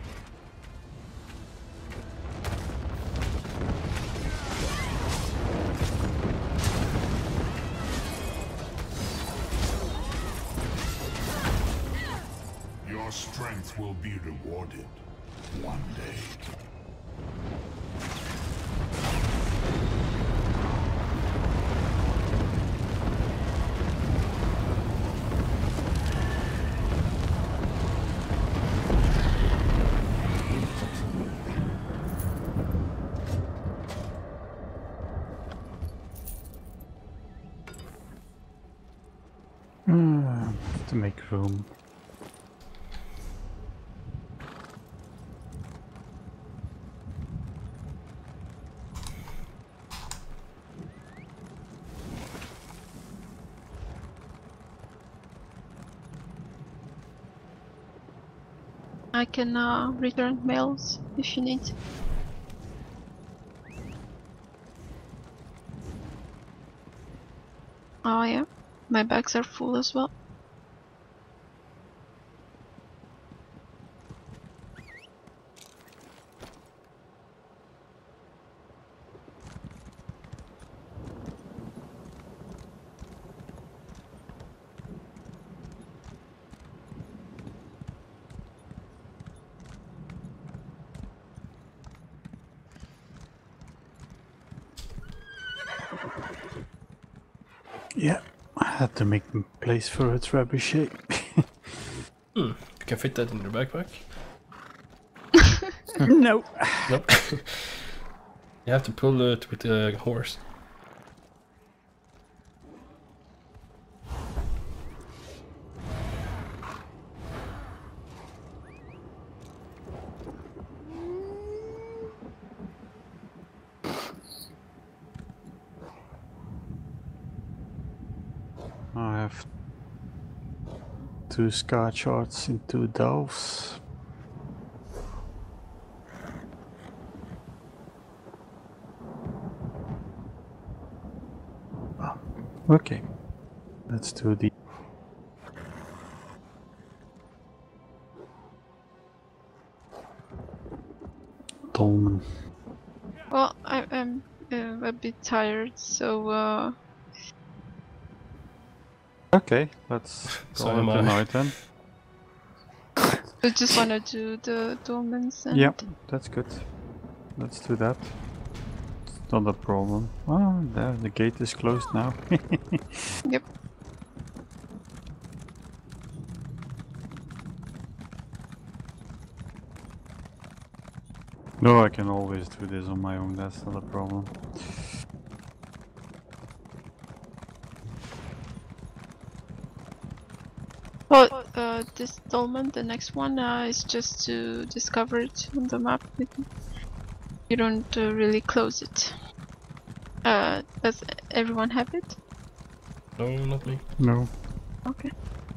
Your strength will be rewarded one day. To make room. I can return mails if you need. Oh yeah, my bags are full as well. Yeah, I had to make place for a trebuchet. You can fit that in your backpack. No. Nope. You have to pull it with a horse. I have 2 Skyshards and 2 Delves. Oh, okay, let's do the Dolmen. Well, I'm a bit tired, so Okay, let's So call am it I. a night then. I just wanna do the dolmens and Yep, that's good. Let's do that. It's not a problem. Oh, there, the gate is closed now. Yep. No, I can always do this on my own, that's not a problem. Well, this dolmen, the next one, is just to discover it on the map. You don't really close it. Does everyone have it? No, not me. No. Okay.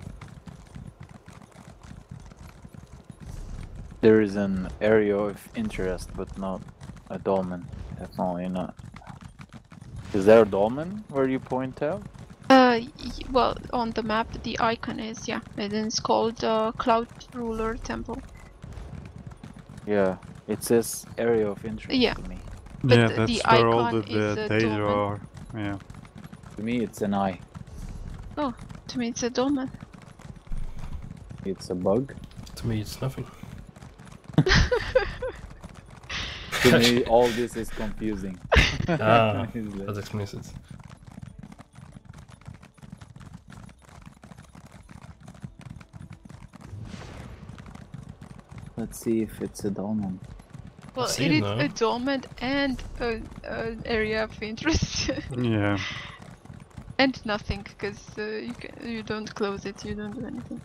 There is an area of interest, but not a dolmen. Definitely not. Is there a dolmen where you point out? Well, on the map, the icon is, yeah, and it's called Cloud Ruler Temple. Yeah, it says area of interest Yeah. to me. But Yeah, the that's where all icon is the a data dolmen. are. Yeah. To me, it's an eye. Oh, to me it's a dolmen. It's a bug. To me, it's nothing. To me, all this is confusing. Ah, It's like- that explains it. Let's see if it's a dolmen. Well, see it it is now. a dolmen and an area of interest. Yeah. And nothing, because you don't close it, you don't do anything.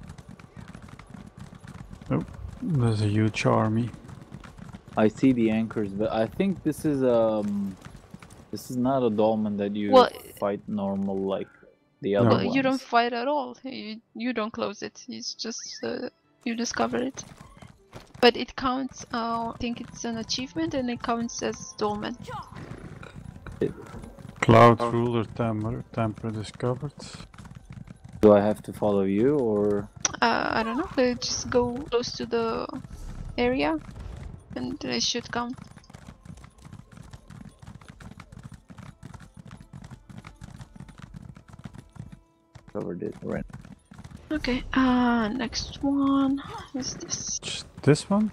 There's a huge army. I see the anchors, but I think this is not a dolmen that you Well, fight normal like the other Well, ones. you don't fight at all. You don't close it. It's just you discover it. But it counts. I think it's an achievement, and it counts as dolmen. Cloud Ruler Temple discovered. Do I have to follow you or? I don't know. Just go close to the area, and it should come. Covered it right. Okay. Next one is this. Just this one?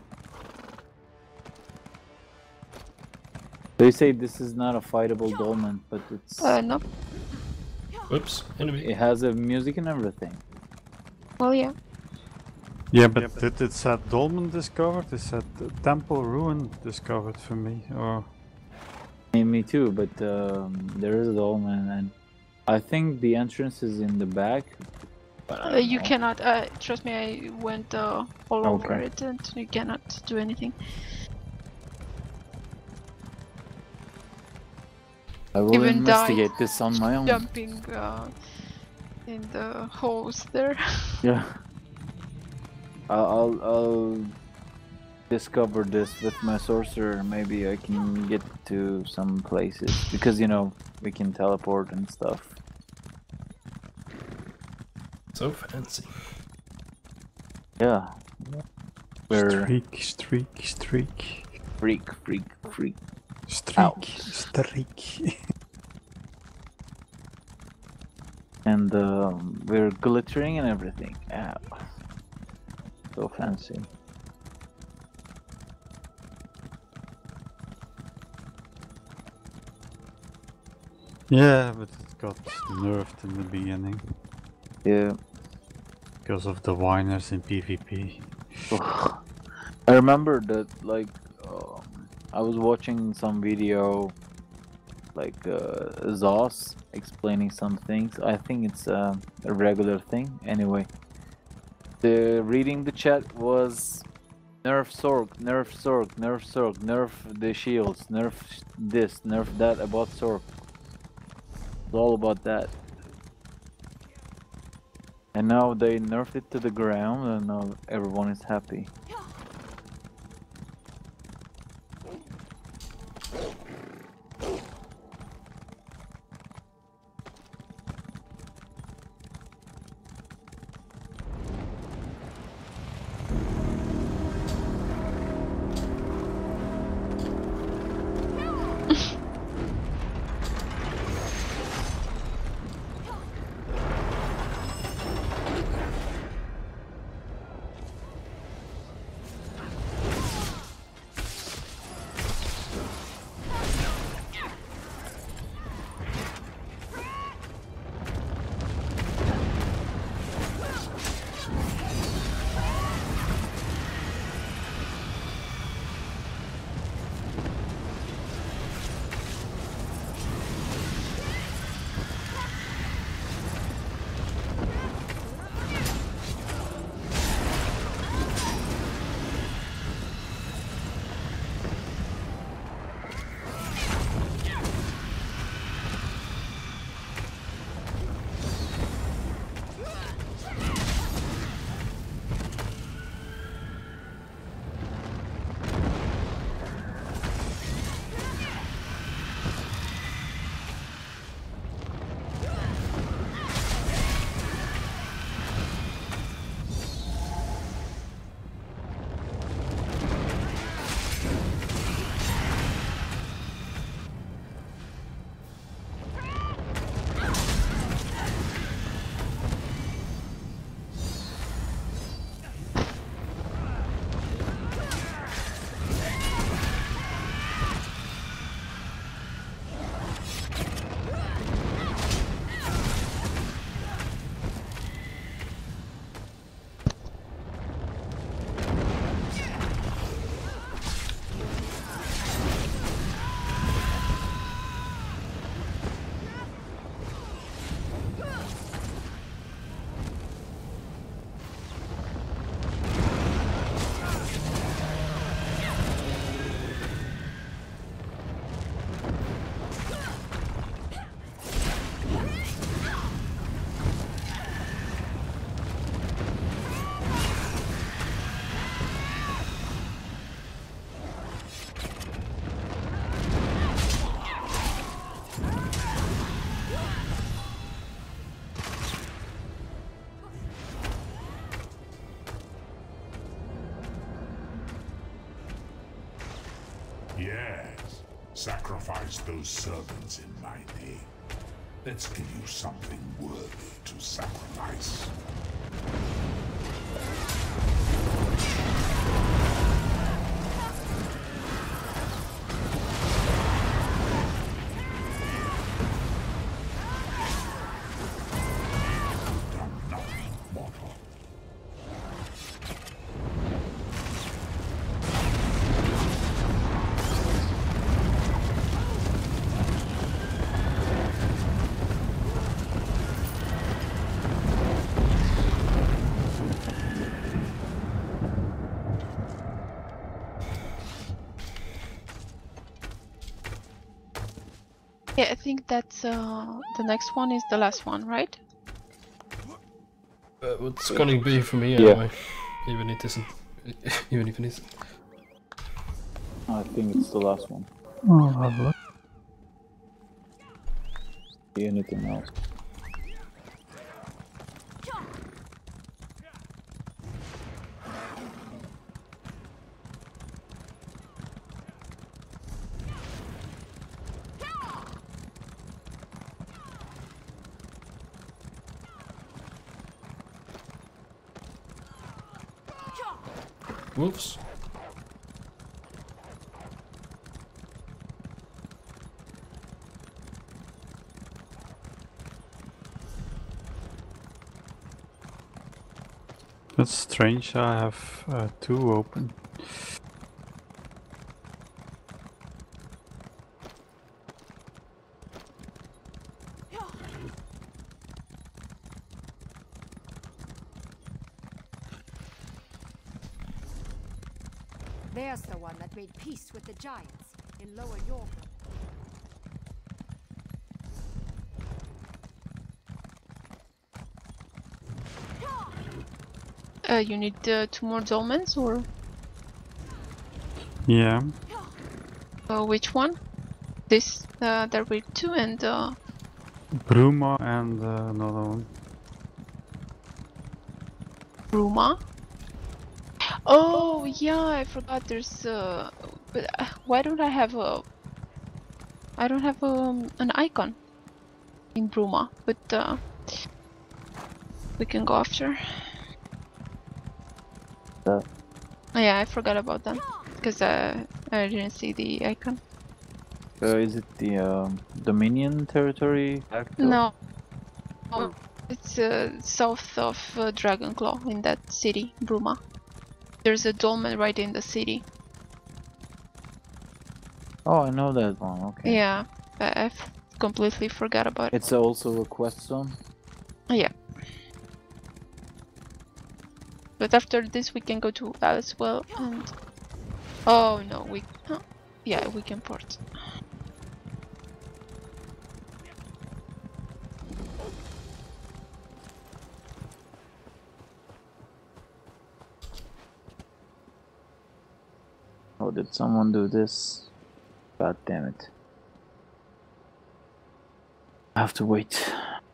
They say this is not a fightable dolmen, but it's. No. Oops, enemy. It has a music and everything. Well, yeah. Yeah, but did it said Dolmen discovered? It said Temple Ruin discovered for me, or? Me too, but there is a dolmen, and I think the entrance is in the back. But You cannot. Trust me, I went all over it, and you cannot do anything. I will Even investigate this on my own. Jumping in the holes there. Yeah. I'll discover this with my sorcerer. Maybe I can get to some places because you know we can teleport and stuff. So fancy. Yeah. We're Streak. freak. Streak. And we're glittering and everything. Yeah. So fancy. Yeah, but it got nerfed in the beginning. Yeah. Because of the whiners in PvP. I remember that, like, I was watching some video, like, Zos explaining some things. I think it's a regular thing. Anyway, reading the chat was nerf Sorg, nerf the shields, nerf this, nerf that about Sorg. It's all about that. And now they nerfed it to the ground, and now everyone is happy. Yes. Sacrifice those servants in my name. Let's give you something worthy to sacrifice. Yeah, I think that's the next one is the last one, right? It's gonna be for me Yeah. anyway. Even it isn't. Even if it isn't. I think it's the last one. Oh, have a look. See anything else? Wolves. That's strange. I have 2 open. There's the one that made peace with the giants in Lower York. You need 2 more dolmens, or Yeah. which one? This there were 2 and Bruma and another one. Bruma. Oh yeah, I forgot. There's but why don't I have a? I don't have an icon in Bruma, but we can go after. Uh. Yeah, I forgot about that because I didn't see the icon. Is it the Dominion territory? No, it's south of Dragonclaw in that city, Bruma. There's a dolmen right in the city. Oh, I know that one. Okay. Yeah, I completely forgot about it. It's also a quest zone. Yeah. But after this we can go to Alice-Well and... Oh no, we... Huh? Yeah, we can port. Oh, did someone do this? God damn it. I have to wait.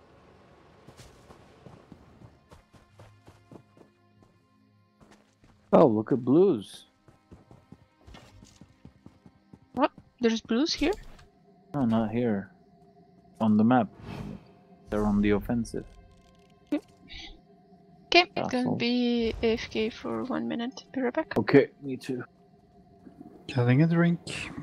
Oh, look at blues. What? There's blues here? No, not here. On the map. They're on the offensive. Okay, it's gonna Castle. be AFK for 1 minute. Be right back. Okay, me too. Getting a drink.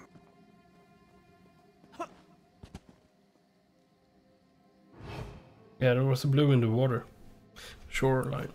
Yeah, there was a blue in the water. Shoreline.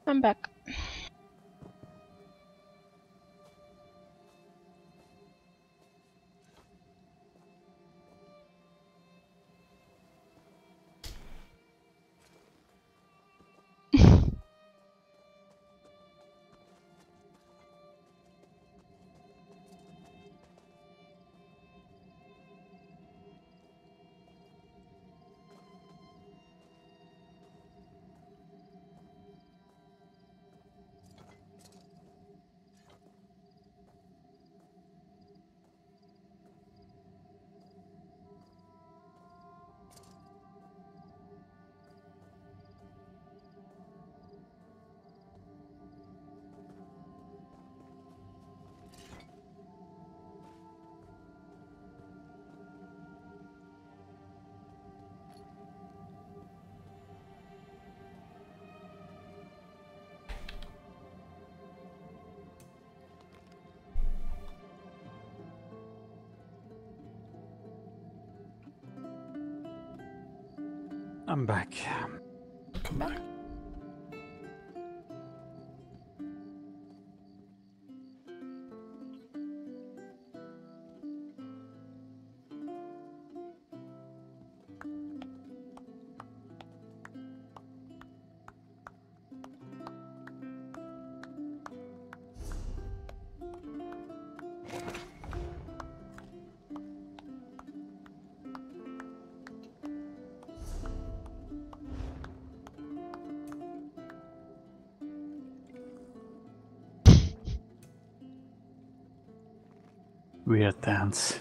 I'm back. I'm back. Come back. Weird dance.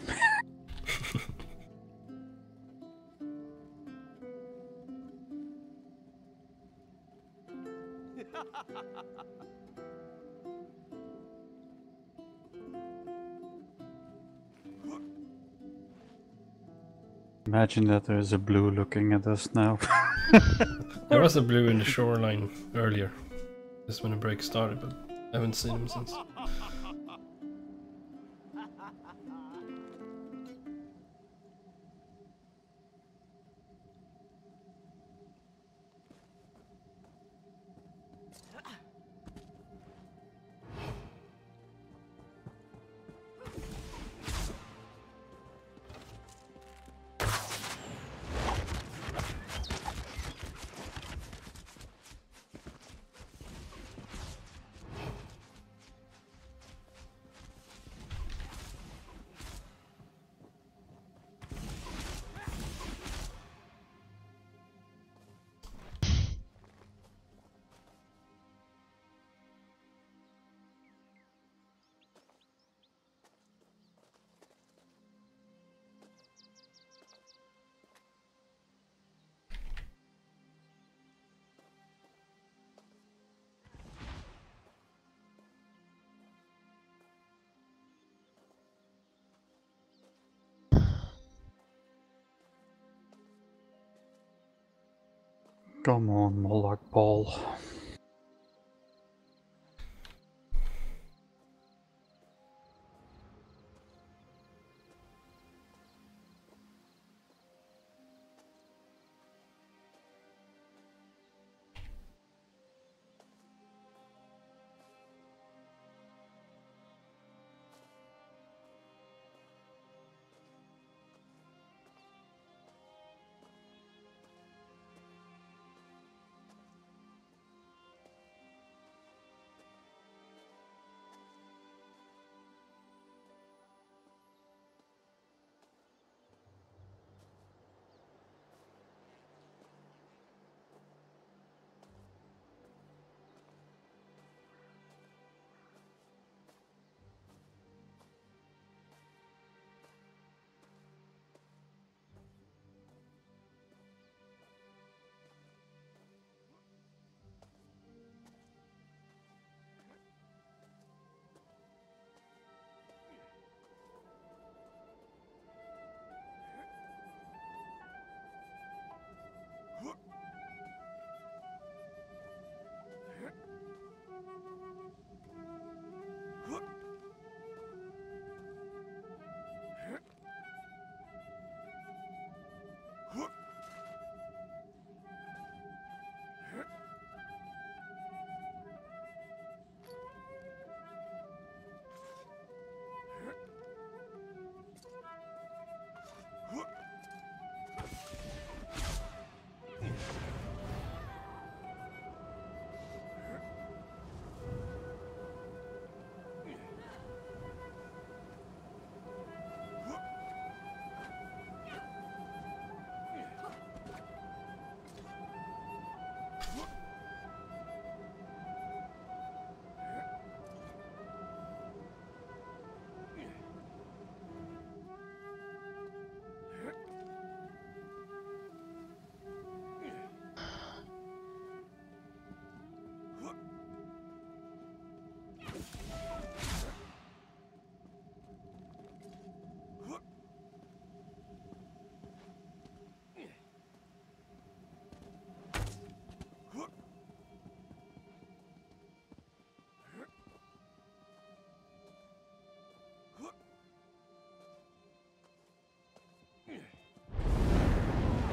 Imagine that there's a blue looking at us now. There was a blue in the shoreline earlier, just when the break started, but I haven't seen him since. Come on, Moloch Ball.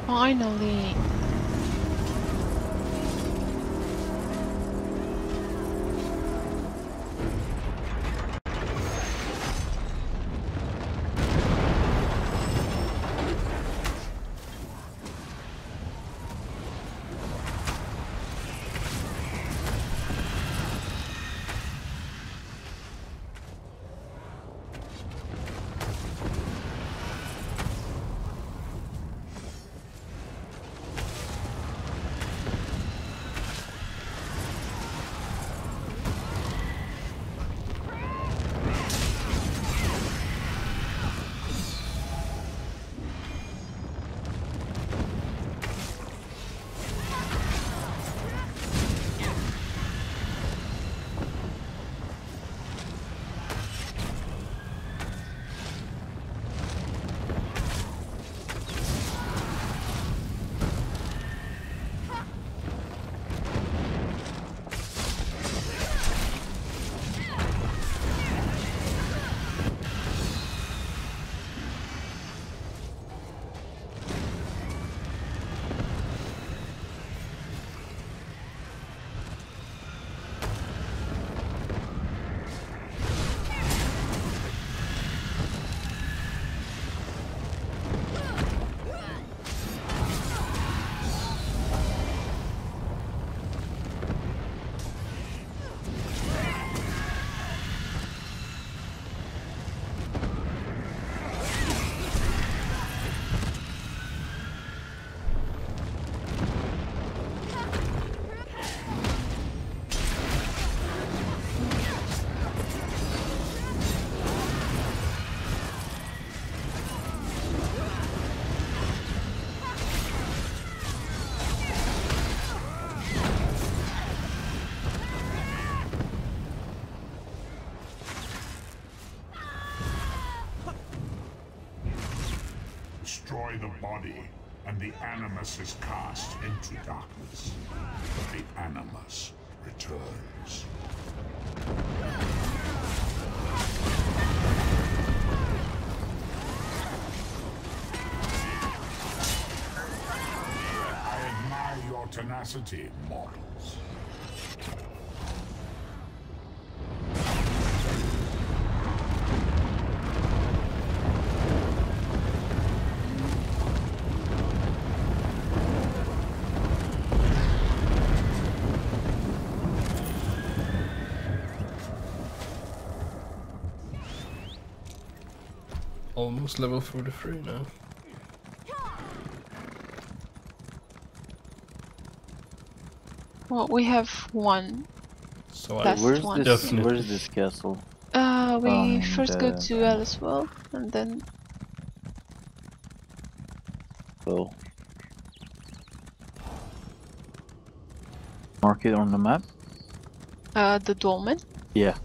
Finally. Destroy the body, and the animus is cast into darkness. The animus returns. I admire your tenacity, mortals. Almost level 43 now. Well, we have one. So Last Where's one. this? Where's this castle? We first go the- to Elliswell and then So mark it on the map. the Dolmen. Yeah.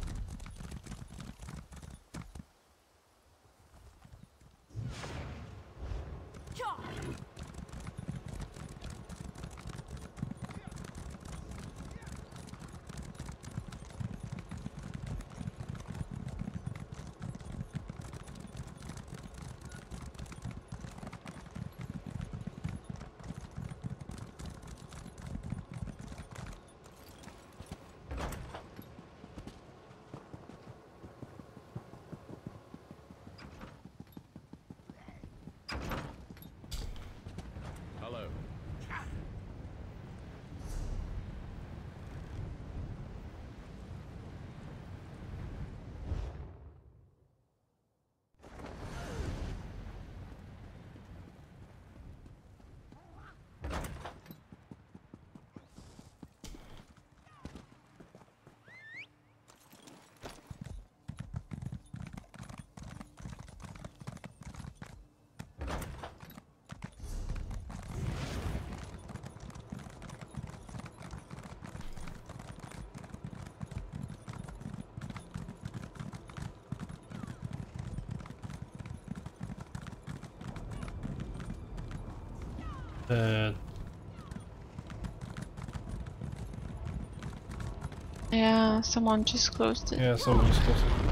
Yeah, someone just closed it. Yeah, someone just closed it.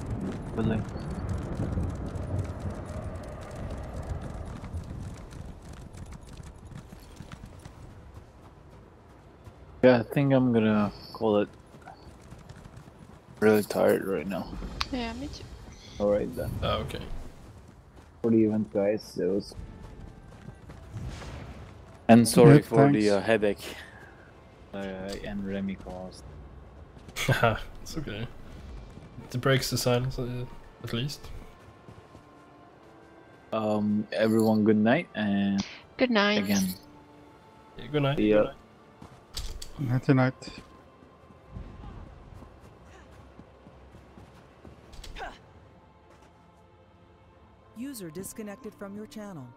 Really? Yeah, I think I'm gonna call it. Really tired right now. Yeah, me too. Alright then. Oh, okay. For the event, guys. It was... And sorry Yeah, for the thanks. headache and Remy caused. Haha, it's okay. It breaks the silence at least. Everyone, good night and Good night. again. Yeah, good night. Yeah. Nighty night. User disconnected from your channel.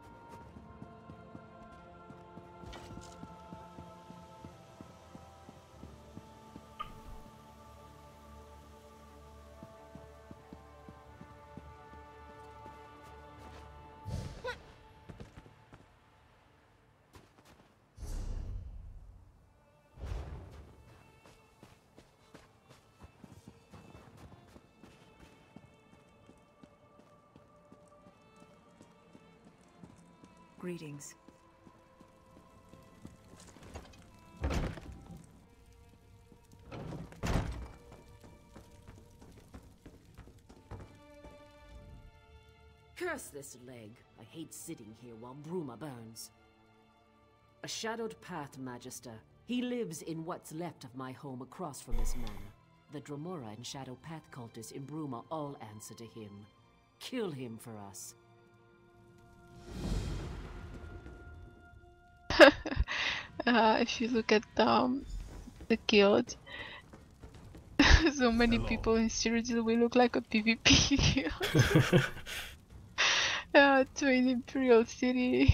Greetings. Curse this leg. I hate sitting here while Bruma burns. A shadowed path, Magister. He lives in what's left of my home across from this manor. The Dremora and Shadow Path cultists in Bruma all answer to him. Kill him for us. If you look at the guild, so many people in Cyrodiil will look like a PvP guild. To an Imperial City.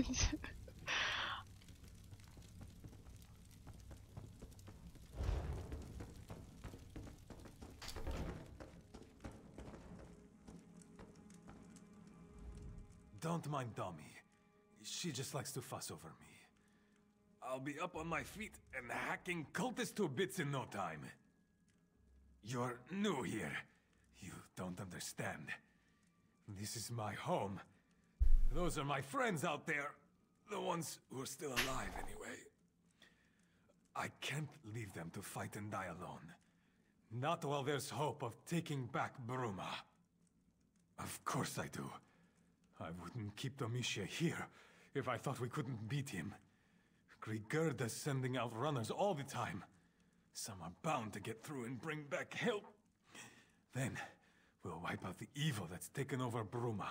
Don't mind Dommy. She just likes to fuss over me. I'll be up on my feet and hacking cultists to bits in no time. You're new here. You don't understand. This is my home. Those are my friends out there. The ones who are still alive, anyway. I can't leave them to fight and die alone. Not while there's hope of taking back Bruma. Of course I do. I wouldn't keep Domitia here if I thought we couldn't beat him. Grigurda's sending out runners all the time. Some are bound to get through and bring back help. Then, we'll wipe out the evil that's taken over Bruma.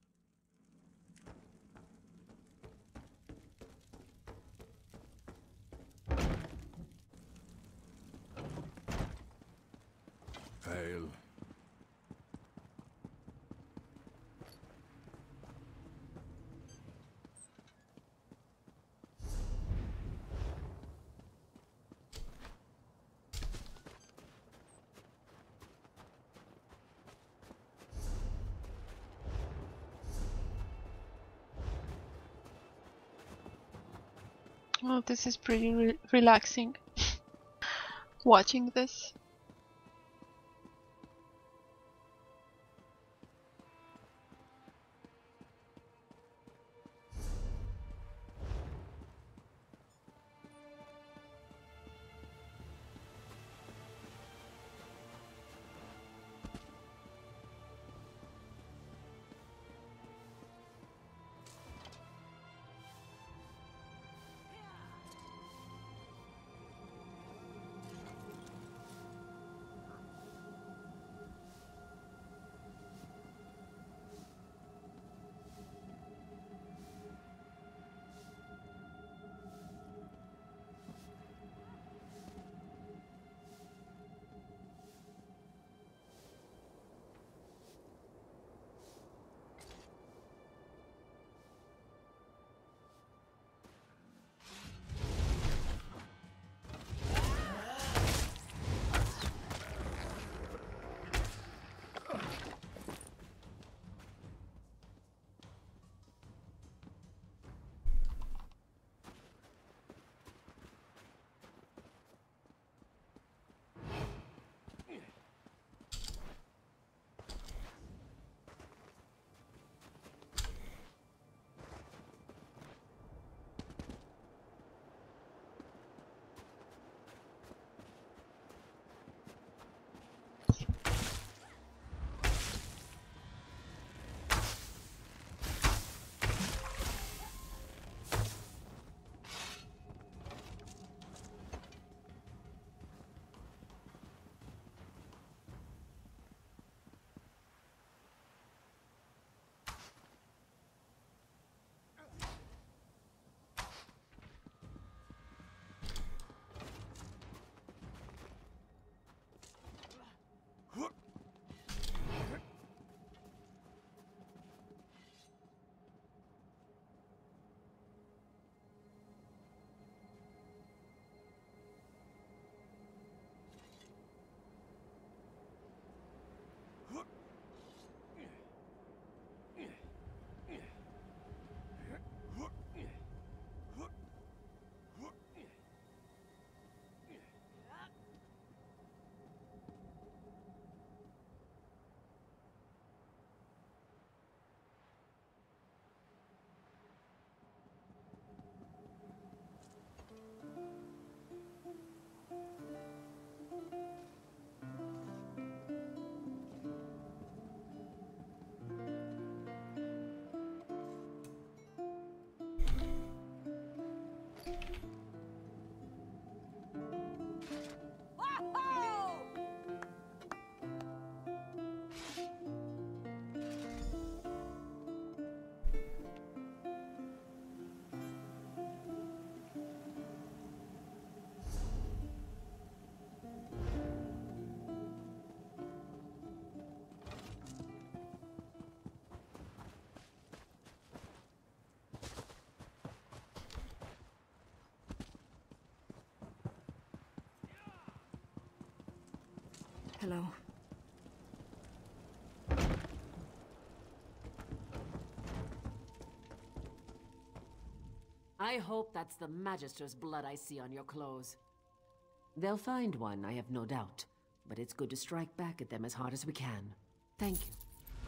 Fail. Oh, this is pretty relaxing. Watching this. Hello. I hope that's the Magister's blood I see on your clothes. They'll find one, I have no doubt. But it's good to strike back at them as hard as we can. Thank you.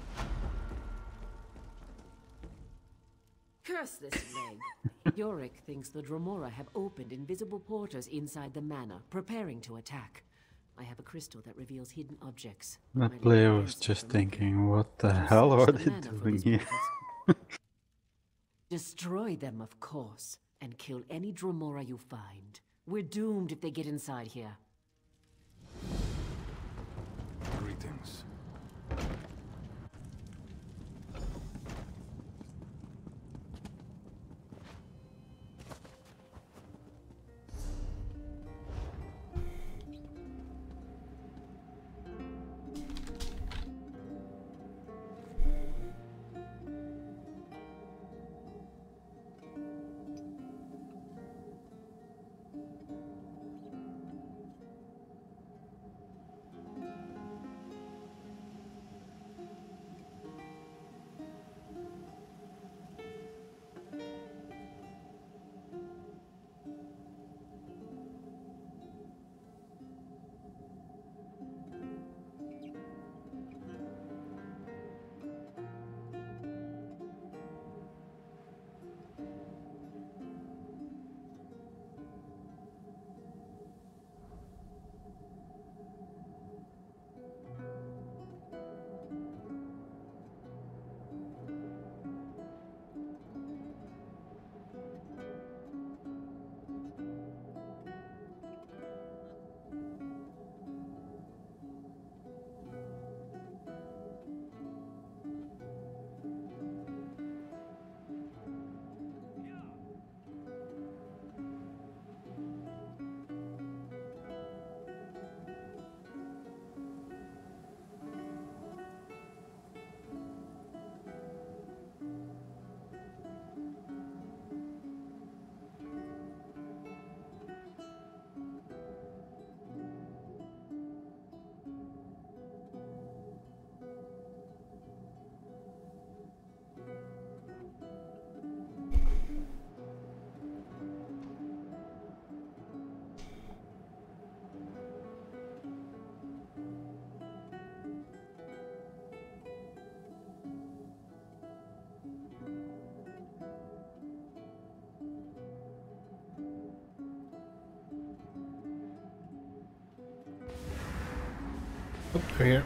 Curse this leg. Yorick thinks the Dromora have opened invisible portals inside the manor, preparing to attack. I have a crystal that reveals hidden objects. That player was just thinking, what the hell are they doing here? Destroy them, of course, and kill any Dromora you find. We're doomed if they get inside here. Greetings. Oh, they're here.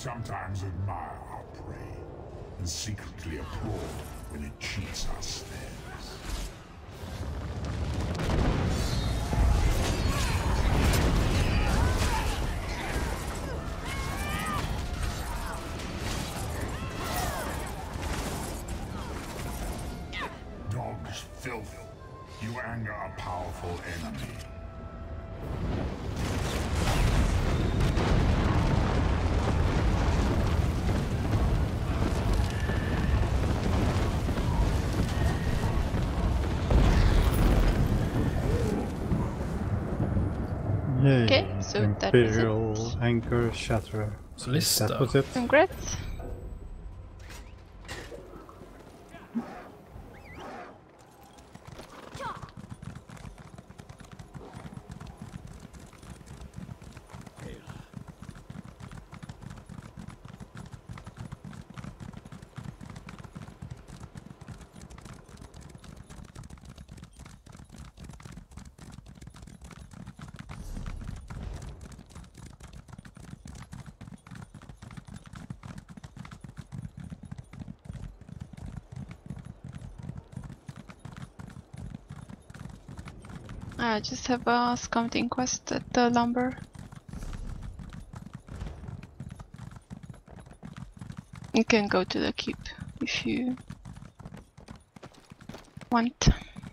sometimes admire our prey, and secretly applaud when it cheats our snares. Dog's filth. You anger a powerful enemy. Yay, Okay, so that was it. Imperial Anchor Shatterer. So Lista. that was it. Congrats. I just have a scouting quest at the lumber. You can go to the keep if you want.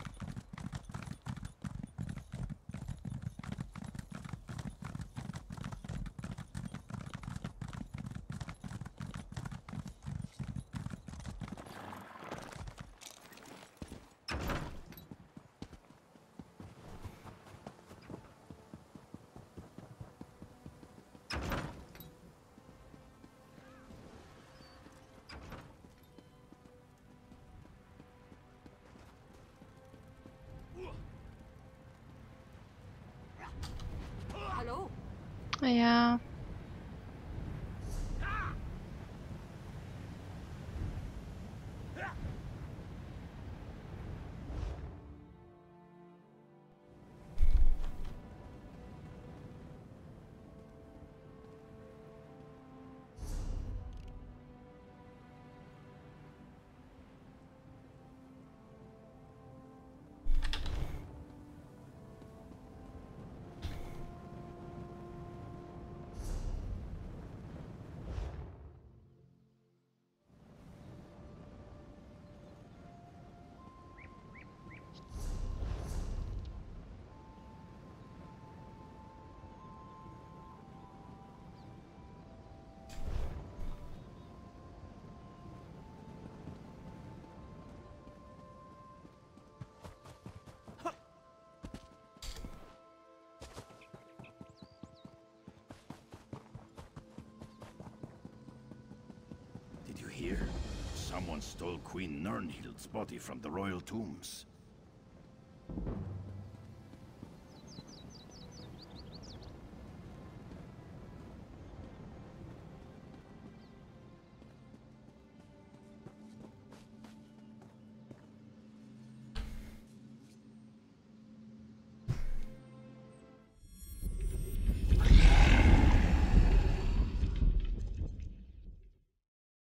Hello. Yeah. Did you hear? Someone stole Queen Nirnhild's body from the royal tombs.